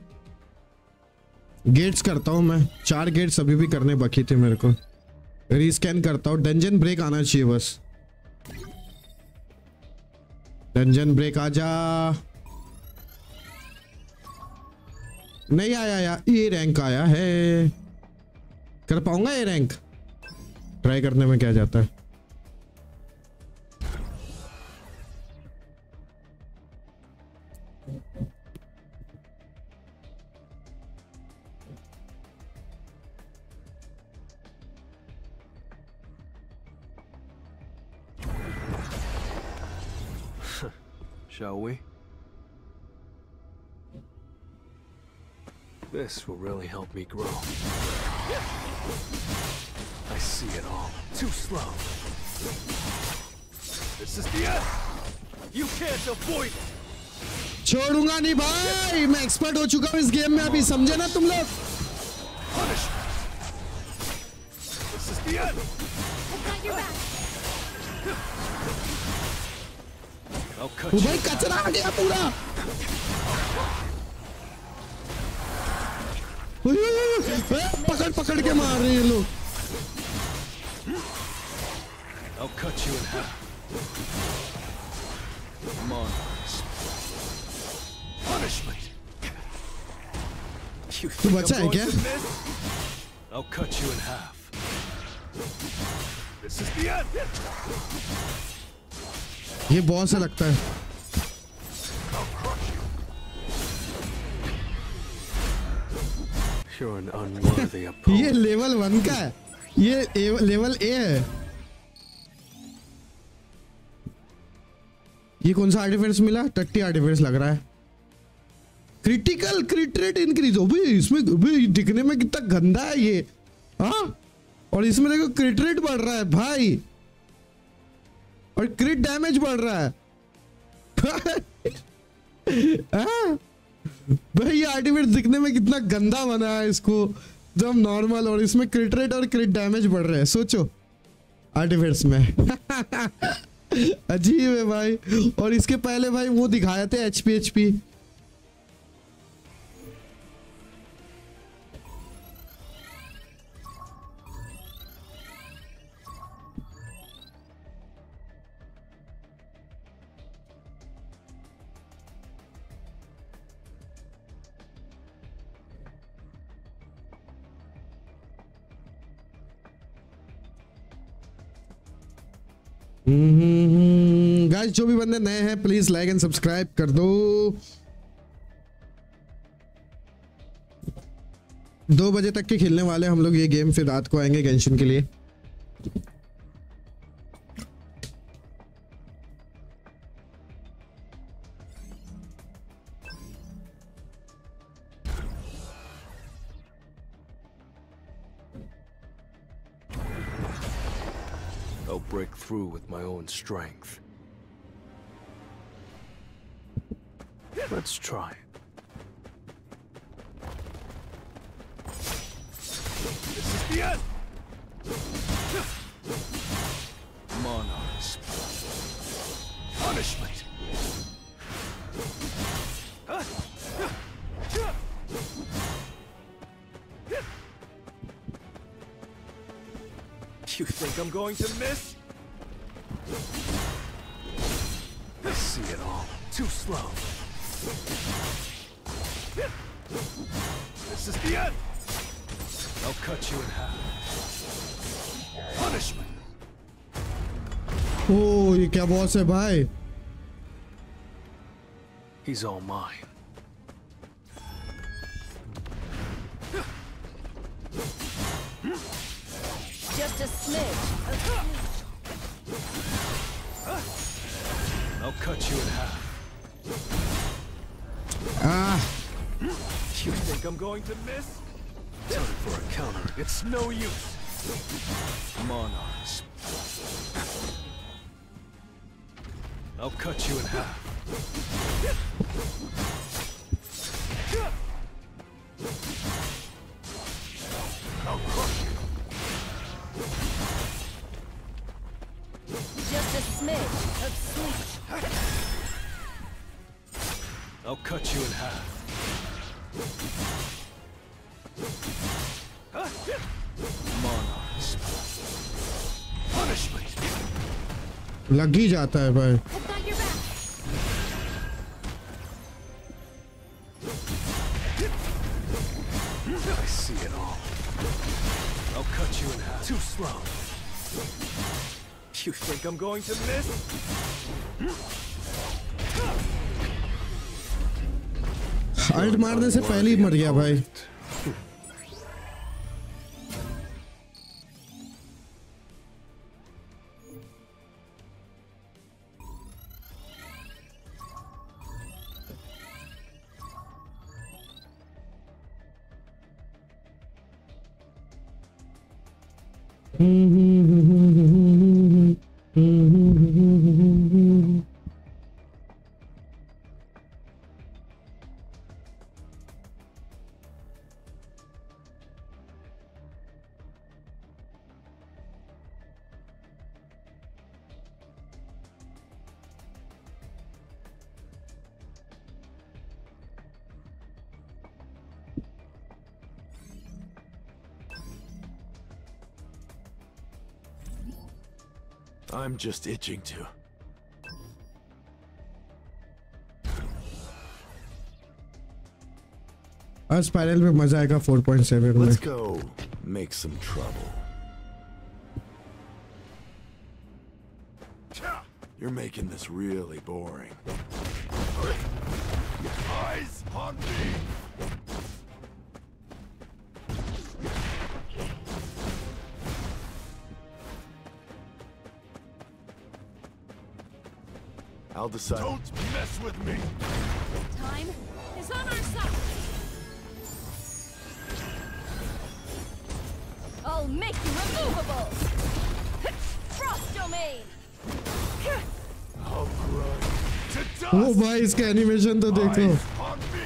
Speaker 1: गेट्स करता हूं मैं। 4 गेट्स अभी भी करने बाकी थे मेरे को। रीस्कैन करता हूं। डंजन ब्रेक आना चाहिए बस। डंजन ब्रेक आजा। नहीं आया यार, ये रैंक आया है। कर पाऊंगा ये रैंक? ट्राई करने में क्या जाता है।
Speaker 5: Shall we? This will really help me grow. I see it all. Too slow. This is the end. You can't avoid it.
Speaker 1: छोड़ूंगा नहीं भाई, मैं एक्सपर्ट हो चुका हूँ इस गेम में अभी, समझे ना तुम लोग।
Speaker 5: This is the end.
Speaker 2: I've got your back.
Speaker 5: I'll cut
Speaker 1: वो
Speaker 5: you.
Speaker 1: भाई कचरा आ गया पूरा। पकड़ पकड़ के मार रहे हैं ये लोग।
Speaker 5: I'll cut you in half. Come on. Punishment. You
Speaker 1: तू
Speaker 5: think
Speaker 1: बचा
Speaker 5: I'm
Speaker 1: है
Speaker 5: going
Speaker 1: क्या?
Speaker 5: to miss? I'll cut you in half. This is the end.
Speaker 1: ये बहुत सा लगता है।
Speaker 5: You're an unworthy
Speaker 1: ये
Speaker 5: opponent.
Speaker 1: लेवल 1 का है, ये लेवल ए है। ये कौन सा आर्टिफिस मिला? 30 आर्टिफिस लग रहा है। क्रिटिकल क्रिट रेट इंक्रीज हो भाई, इसमें भाई दिखने में कितना गंदा है ये। हाँ, और इसमें देखो क्रिट रेट बढ़ रहा है भाई, और क्रिट डैमेज बढ़ रहा है। हाँ? भाई ये आर्टिफिस दिखने में कितना गंदा बना है, इसको जब नॉर्मल, और इसमें क्रिट रेट और क्रिट डैमेज बढ़ रहे हैं। सोचो आर्टिफिस में। अजीब है भाई। और इसके पहले भाई वो दिखाए थे एचपी। गाइस जो भी बंदे नए हैं प्लीज लाइक एंड सब्सक्राइब कर दो। 2 बजे तक के खेलने वाले हम लोग ये गेम, फिर रात को आएंगे गेंशिन के लिए।
Speaker 5: I'll break through with my own strength. Let's try it. This is the end! Monarchs. Punishment! You think I'm going to miss? I see it all. Too slow. This is the end. I'll cut you in half. Punishment.
Speaker 1: ओ ये क्या boss है भाई?
Speaker 5: He's all mine.
Speaker 2: Just a smidge.
Speaker 5: I'll cut you in half.
Speaker 1: Ah,
Speaker 5: You think I'm going to miss? Time for a counter. It's no use. Monarchs. I'll cut you in half. I'll crush you.
Speaker 2: Just a smidge of sleep.
Speaker 5: I'll cut you in half. Monarchs. Punishment.
Speaker 1: लग ही जाता है भाई।
Speaker 2: I've got your back.
Speaker 5: You think I'm going to miss?
Speaker 1: Ult मारने से पहले ही मर गया भाई।
Speaker 8: I'm just itching to.
Speaker 1: आज स्पाइरल में मजा आएगा 4.7 में।
Speaker 8: Let's go make some trouble. You're making this really boring. Eyes on me. I'll decide. Don't mess with me.
Speaker 2: Time is on our side. I'll make you immovable. Frost domain.
Speaker 8: I'll grind to dust.
Speaker 1: ओ भाई इसका animation तो देखो।
Speaker 8: Eyes on me.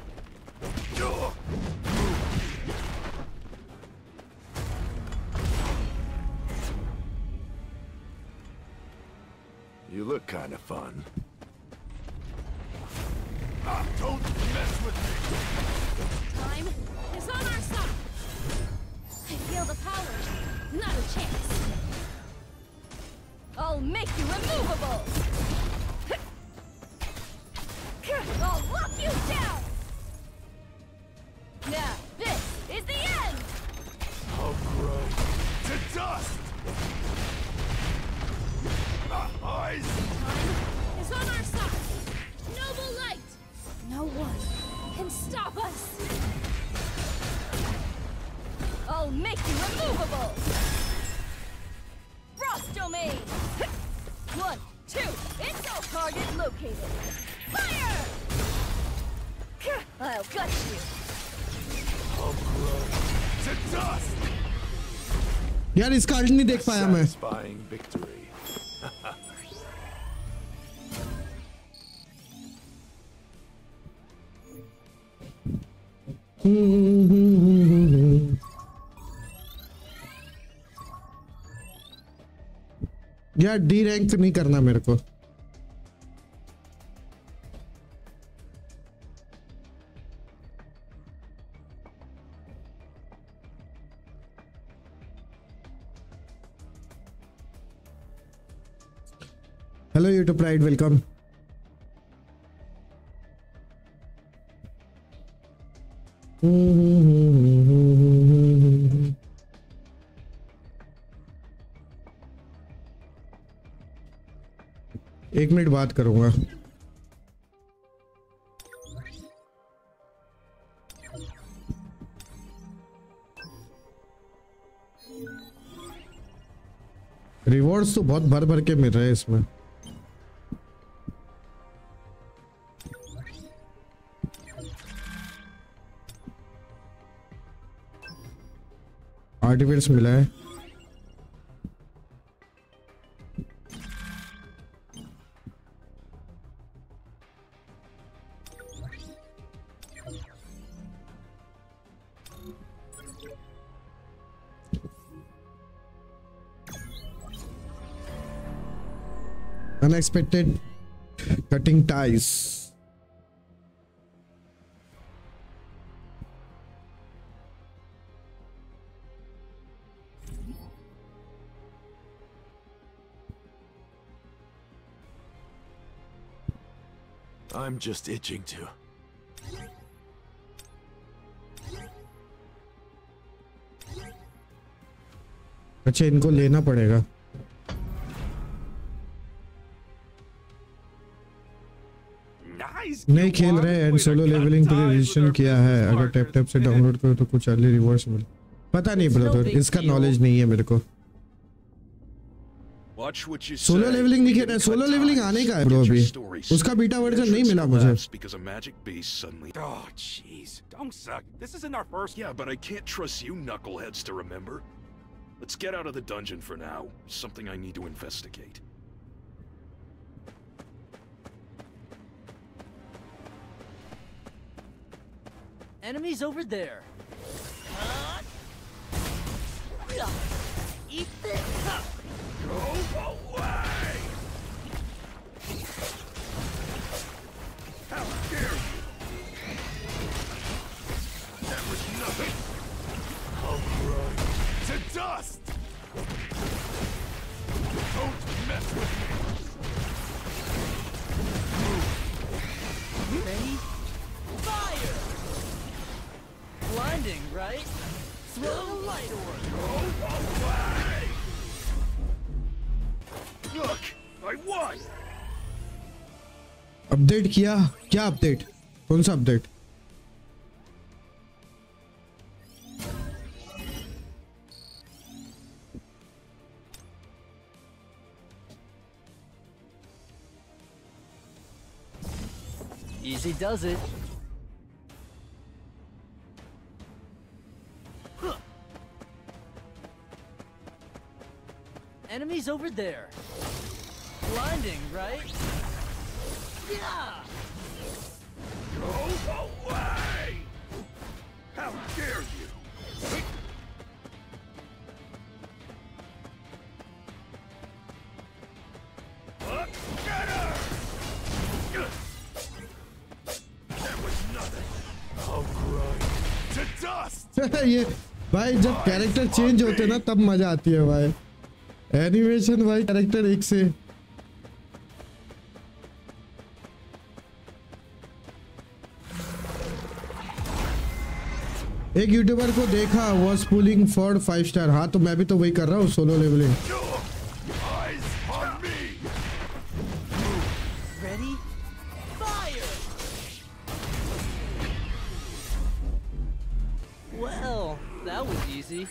Speaker 8: You look kind of fun. Don't mess with me.
Speaker 2: Time is on our side. I feel the power. Not a chance. I'll make you immovable. I'll lock you down. Now this is the end.
Speaker 8: I'll grow to dust. Eyes.
Speaker 2: Time is on our side. Noble light. No one can stop us. I'll make you immovable. Frost domain. 1, 2. It's all target located. Fire! I'll gut you.
Speaker 8: I'll grow to dust.
Speaker 1: यार इसका alt नहीं देख पाया मैं।
Speaker 8: Satisfying victory.
Speaker 1: यार D rank नहीं करना मेरे को। Hello YouTube pride, welcome. एक मिनट बात करूंगा। रिवॉर्ड्स तो बहुत भर भर के मिल रहे हैं इसमें। आर्टिफिट्स मिला है। Unexpected cutting ties.
Speaker 8: I'm just itching to.
Speaker 1: अच्छा इनको लेना पड़ेगा।
Speaker 8: eyes.
Speaker 1: नहीं खेल रहे एंड सोलो लेवलिंग के लिए रजिस्ट्रेशन किया है, अगर टैप टैप से डाउनलोड करो तो कुछ अर्ली रिवॉर्ड्स मिले। पता नहीं ब्रदर, इसका नॉलेज नहीं है मेरे को।
Speaker 3: Watch what you
Speaker 1: solo
Speaker 3: say.
Speaker 1: Leveling नहीं खेल रहा है,
Speaker 3: Give me
Speaker 1: solo
Speaker 3: my
Speaker 1: leveling
Speaker 3: time.
Speaker 1: आने का है
Speaker 3: Get
Speaker 1: ब्रो
Speaker 3: your
Speaker 1: अभी,
Speaker 3: story
Speaker 1: उसका
Speaker 3: straight.
Speaker 1: बीटा
Speaker 3: The
Speaker 1: वर्जन नहीं
Speaker 3: entrance
Speaker 1: मिला मुझे।
Speaker 3: collapsed because a magic beast suddenly.
Speaker 7: Oh, jeez. Don't suck. This isn't our first.
Speaker 3: Yeah, but I can't trust you knuckleheads to remember. Let's get out of the dungeon for now. Something I need to investigate.
Speaker 4: Enemies over there. Eat this.
Speaker 8: Go away! How dare you! That was nothing. I'll grind to dust. Don't mess with me.
Speaker 4: Ready? Fire! Blinding, right? Throw the light orb.
Speaker 8: Go away!
Speaker 3: Look, I won.
Speaker 1: Update किया क्या? Update कौन सा update?
Speaker 4: Easy does it. Enemies over there. Blinding, right? Yeah!
Speaker 8: Go away! How dare you! Get her! That was nothing. I'll grind to dust.
Speaker 1: ये भाई जब character change होते ना तब मजा आती है भाई। एनिमेशन भाई कैरेक्टर एक से एक यूट्यूबर को देखा वॉज पुलिंग फॉर 5 स्टार। हाँ तो मैं भी तो वही कर रहा हूँ, solo leveling.
Speaker 8: Eyes on me.
Speaker 4: Ready? Fire! Well, that was easy.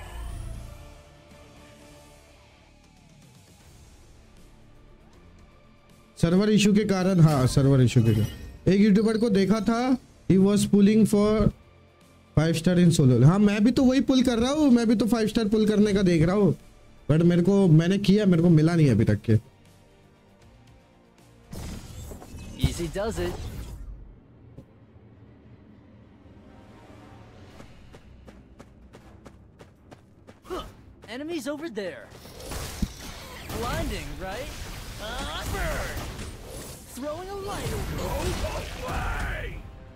Speaker 1: Server issue के कारण, हाँ सर्वर इशू के कारण। एक यूट्यूबर को देखा था he was pulling for 5 star in solo. हाँ मैं भी तो वही पुल कर रहा हूँ, मैं भी तो 5 स्टार पुल करने का देख रहा हूँ, बट मैंने किया, मेरे को मिला नहीं अभी तक के।
Speaker 4: Easy does it. Enemies over there. Blinding, right? Burn! Throwing a light over.
Speaker 8: Go away.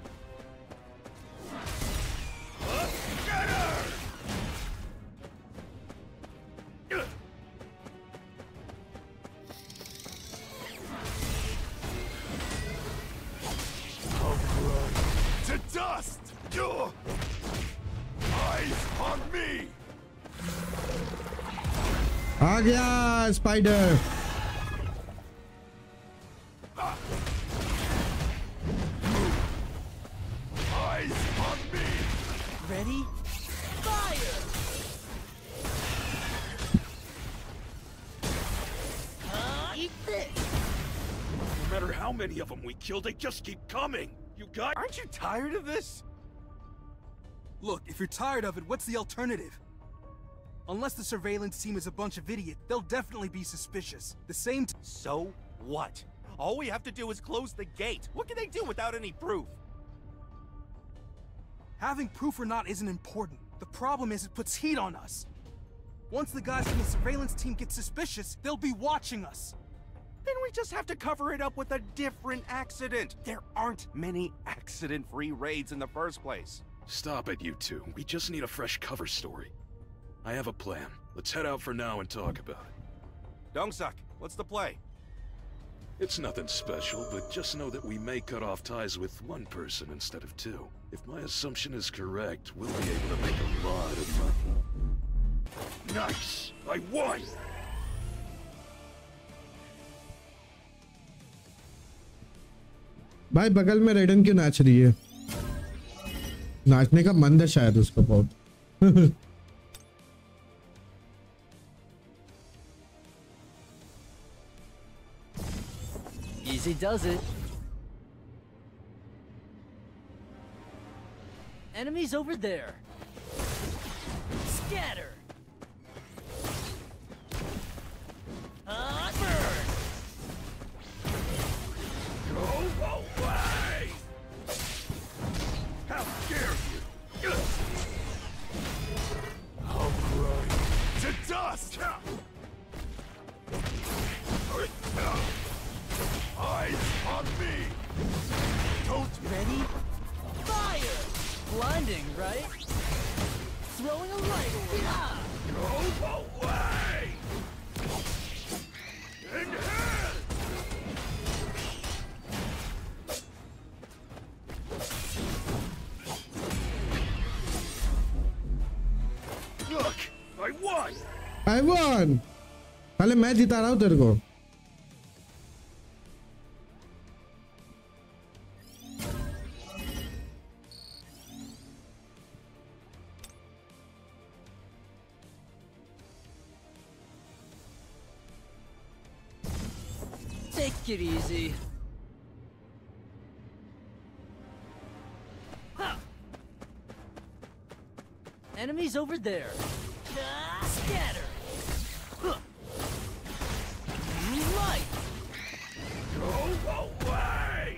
Speaker 8: Get her! I'll grind to dust. Eyes on me.
Speaker 1: आ गया spider.
Speaker 8: Eyes on me.
Speaker 4: Ready? Fire! Eat this!
Speaker 3: No matter how many of them we kill, they just keep coming. You got?
Speaker 7: Aren't you tired of this?
Speaker 9: Look, if you're tired of it, what's the alternative? Unless the surveillance team is a bunch of idiots, they'll definitely be suspicious. The same
Speaker 7: So what? All we have to do is close the gate. What can they do without any proof?
Speaker 9: Having proof or not isn't important. The problem is it puts heat on us. Once the guys from the surveillance team get suspicious, they'll be watching us.
Speaker 7: Then we just have to cover it up with a different accident. There aren't many accident-free raids in the first place.
Speaker 3: Stop it, you two. We just need a fresh cover story. I have a plan. Let's head out for now and talk about it.
Speaker 7: Dongsuck, what's the play?
Speaker 3: It's nothing special, but just know that we may cut off ties with one person instead of two. If my assumption is correct, we'll be able to make a lot of money. Nice! I won!
Speaker 1: भाई बगल में रेडन क्यों नाच रही है? नाचने का मन है शायद उसको बहुत।
Speaker 4: Easy does it. Enemies over there. Scatter. Burn.
Speaker 8: Go away! How dare you! I'll grind to dust! Eyes on me! Don't
Speaker 4: Ready? Fire! Blinding, right? Throwing a light orb.
Speaker 8: go away! Inhale! Look! I won!
Speaker 1: I won! पहले मैं जिता रहा हूँ तेरे को।
Speaker 4: Take it easy. Ha! Enemies over there. Scatter. Huh. Light.
Speaker 8: Go away!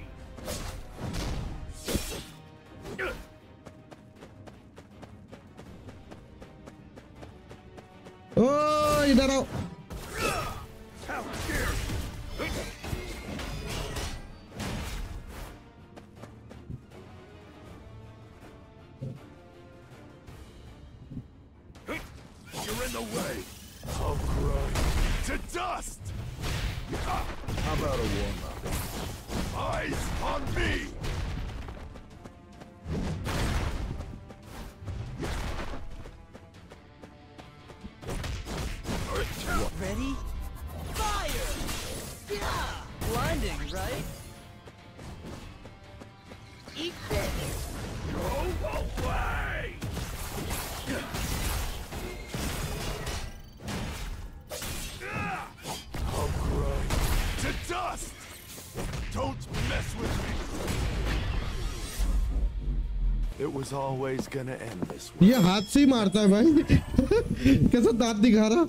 Speaker 1: ओ इधर आओ।
Speaker 8: How dare you! You're in the way. I'll grind to dust. How about a warm-up? Eyes on me.
Speaker 4: Ready? Fire! Yeah! Blinding, right? Eat this!
Speaker 8: Go away! I'll grind to dust. Don't mess with me. It was always gonna end this way.
Speaker 1: ये हाथ से ही मारता है भाई। कैसा दांत दिखा रहा।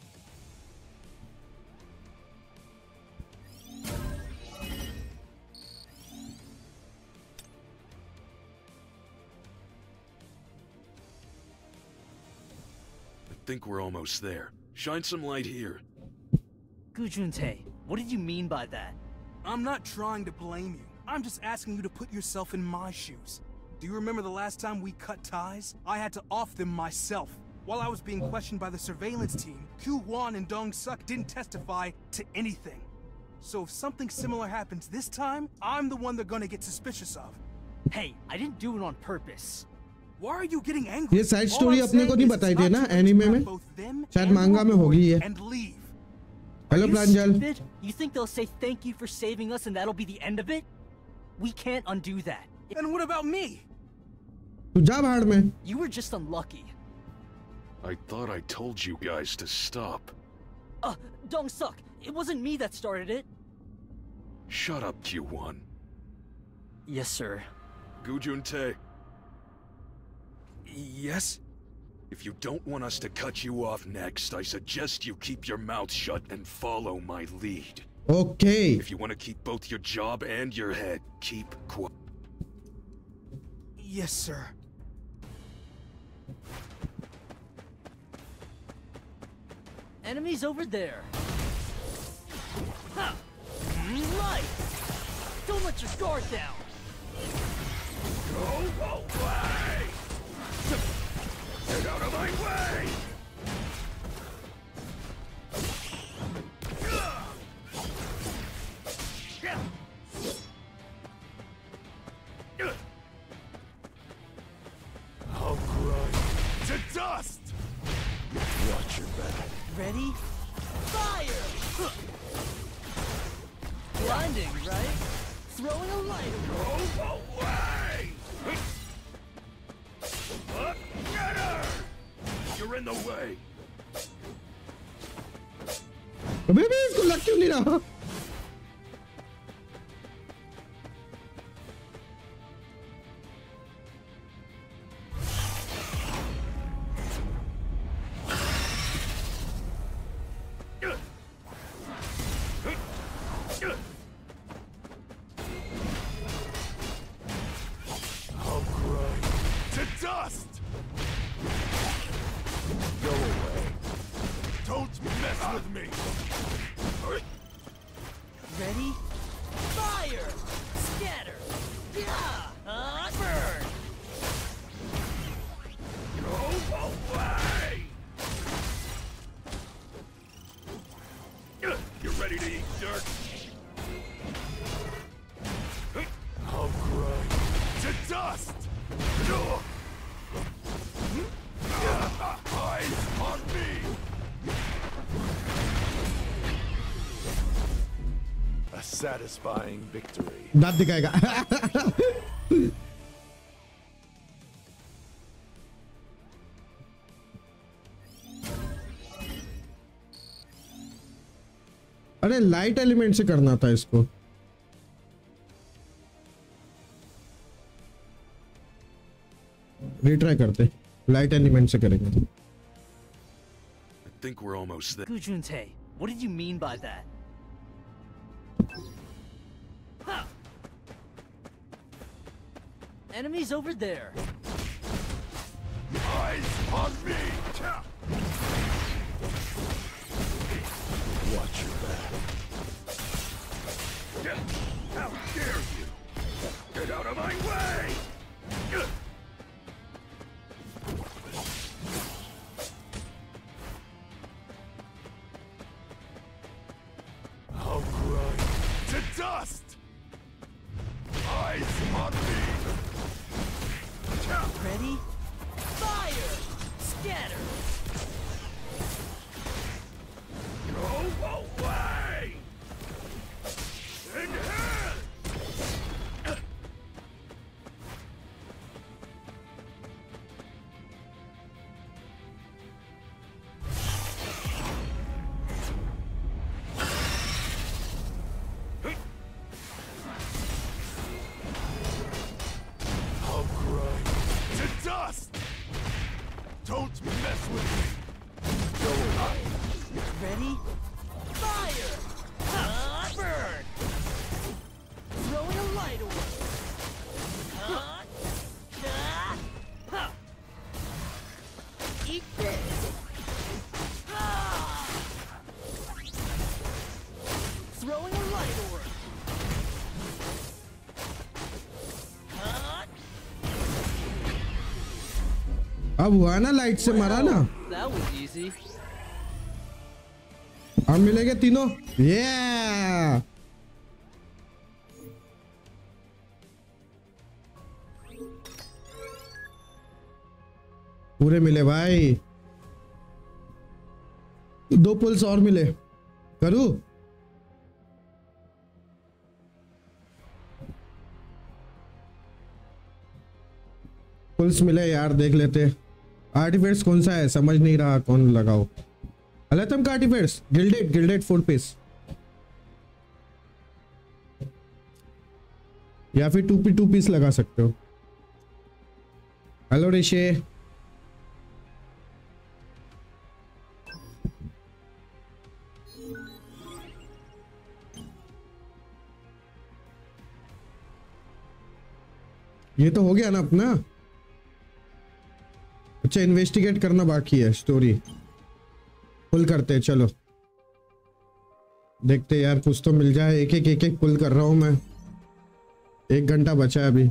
Speaker 3: I think we're almost there. Shine some light here.
Speaker 4: Gujunte, what did you mean by that?
Speaker 9: I'm not trying to blame you. I'm just asking you to put yourself in my shoes. Do you remember the last time we cut ties? I had to off them myself. While I was being questioned by the surveillance team, Q1 and Dong Suk didn't testify to anything. So if something similar happens this time, I'm the one they're gonna get suspicious of.
Speaker 4: Hey, I didn't do it on purpose.
Speaker 9: Why are you getting angry?
Speaker 1: ये side
Speaker 9: All
Speaker 1: story
Speaker 9: I'm
Speaker 1: अपने को
Speaker 9: saying
Speaker 1: नहीं
Speaker 9: is
Speaker 1: बताई
Speaker 9: it's
Speaker 1: थी
Speaker 9: not
Speaker 1: ना
Speaker 9: too late to
Speaker 1: anime
Speaker 9: grab
Speaker 1: में।
Speaker 9: both them
Speaker 1: शायद
Speaker 9: and
Speaker 1: मांगा में
Speaker 9: Ruby
Speaker 1: होगी ये।
Speaker 9: and leave.
Speaker 1: Hello
Speaker 4: You
Speaker 1: Pranjal.
Speaker 4: stupid? You think they'll say thank you for saving us and that'll be the end of it? We can't undo that.
Speaker 9: And what about me?
Speaker 1: तू जा भाड़ में।
Speaker 4: You were just unlucky.
Speaker 3: I thought I told you guys to stop.
Speaker 4: Dong Suk, it wasn't me that started it.
Speaker 3: Shut up, Q1.
Speaker 4: Yes, sir.
Speaker 3: Gujunte,
Speaker 9: Yes?
Speaker 3: if you don't want us to cut you off next, I suggest you keep your mouth shut and follow my lead.
Speaker 1: Okay.
Speaker 3: If you want to keep both your job and your head, keep quiet.
Speaker 9: Yes, sir.
Speaker 4: Enemies over there. Ha! Light! Don't let your guard down!
Speaker 8: Go away! Get out of my way! I'll grind to dust! Watch your back.
Speaker 4: Ready? Fire! Huh. Blinding, right? Throwing a light.
Speaker 8: Go away! Get her!
Speaker 3: You're in the way.
Speaker 1: अबे बे इसको लग क्यों नहीं रहा?
Speaker 8: I'll grind to dust! Go away. Don't mess with me!
Speaker 4: Ready? Fire! Scatter! Burn!
Speaker 8: Go away!
Speaker 3: You ready to eat dirt?
Speaker 8: I'll grind to dust! Eyes on me! A satisfying victory.
Speaker 1: दांत दिखाएगा. अरे light element से करना था इसको. Retry करते. Light element से करेंगे.
Speaker 3: I think we're almost there.
Speaker 4: Gu Juntae, what did you mean by that? Huh. Enemies over there.
Speaker 8: Eyes on me! Watch your back.
Speaker 3: How dare you! Get out of my way!
Speaker 8: I'll grind to dust! Eyes on me!
Speaker 4: Ready? Fire! Scatter!
Speaker 8: Go away! In hell! I'll grind to dust! Don't mess with me! Go away!
Speaker 4: Ready? Fire! Burn! Throwing a light away. Eat this! Throwing a light away.
Speaker 1: अब हुआ ना light से मारा ना.
Speaker 4: That was easy.
Speaker 1: अब मिलेंगे तीनों. Yeah! पूरे मिले भाई. 2 पुल्स और मिले. करूं? पुल्स मिले यार, देख लेते. आर्टिफैक्ट्स कौन सा है समझ नहीं रहा. कौन लगाओ? अलतम का आर्टिफैक्ट्स. गिल्डेड 4 पीस या फिर 2 पीस लगा सकते हो. हेलो ऋषि. ये तो हो गया ना अपना. अच्छा इन्वेस्टिगेट करना बाकी है. स्टोरी पुल करते हैं. चलो देखते यार कुछ तो मिल जाए. एक एक पुल कर रहा हूं मैं. 1 घंटा बचा है अभी.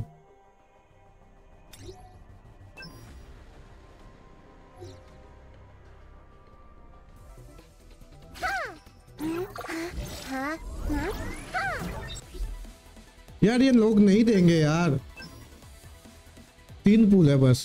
Speaker 1: यार ये लोग नहीं देंगे यार. 3 पुल है बस.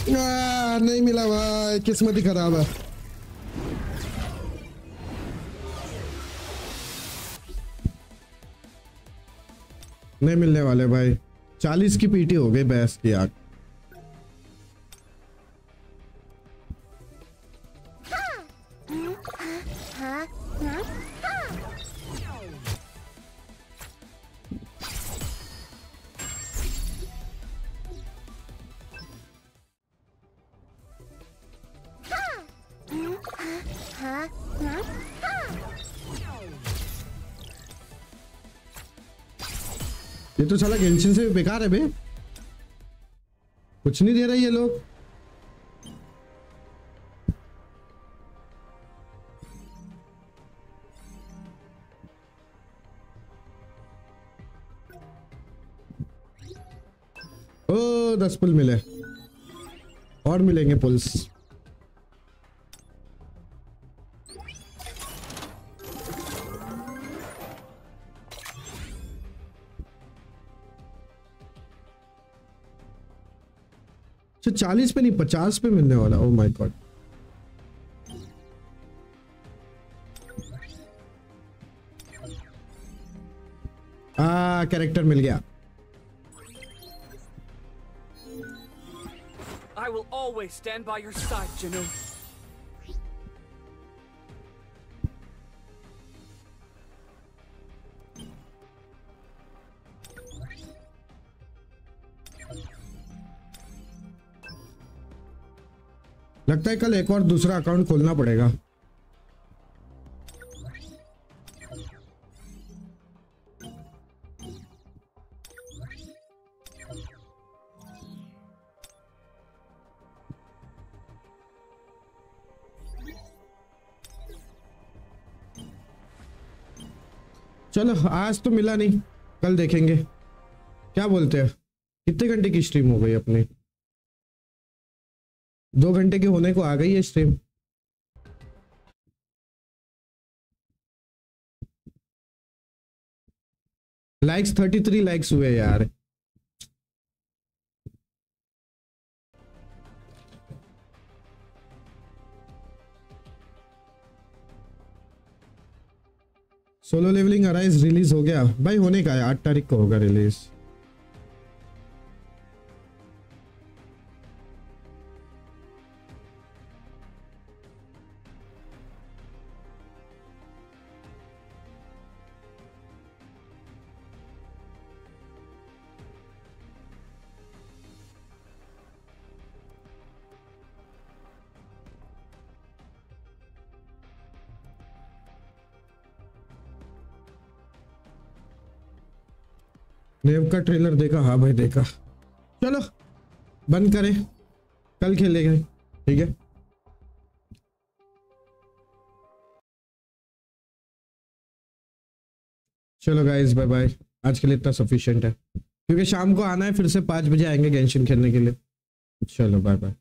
Speaker 1: नहीं मिला भाई, किस्मत ही खराब है। नहीं मिलने वाले भाई। 40 की पीटी हो गई भैंस की आग। ये तो साला गेंशिन से भी बेकार है बे, कुछ नहीं दे रहे ये लोग। ओ 10 पुल मिले और मिलेंगे पुल्स। तो 40 पे नहीं 50 पे मिलने वाला। Oh my god. कैरेक्टर मिल गया।
Speaker 6: I will always stand by your side, Janu.
Speaker 1: लगता है कल एक और दूसरा अकाउंट खोलना पड़ेगा। चलो आज तो मिला नहीं, कल देखेंगे। क्या बोलते हैं, कितने घंटे की स्ट्रीम हो गई अपनी? 2 घंटे के होने को आ गई है स्ट्रीम। लाइक्स 33 लाइक्स हुए यार। सोलो लेवलिंग अराइज रिलीज हो गया भाई, होने का है 8 तारीख को होगा रिलीज। नेव का ट्रेलर देखा? हाँ भाई देखा। चलो बंद करें, कल खेलेंगे, ठीक है। चलो गाइस बाय बाय, आज के लिए इतना सफिशिएंट है, क्योंकि शाम को आना है, फिर से 5 बजे आएंगे गेंशिन खेलने के लिए। चलो बाय बाय।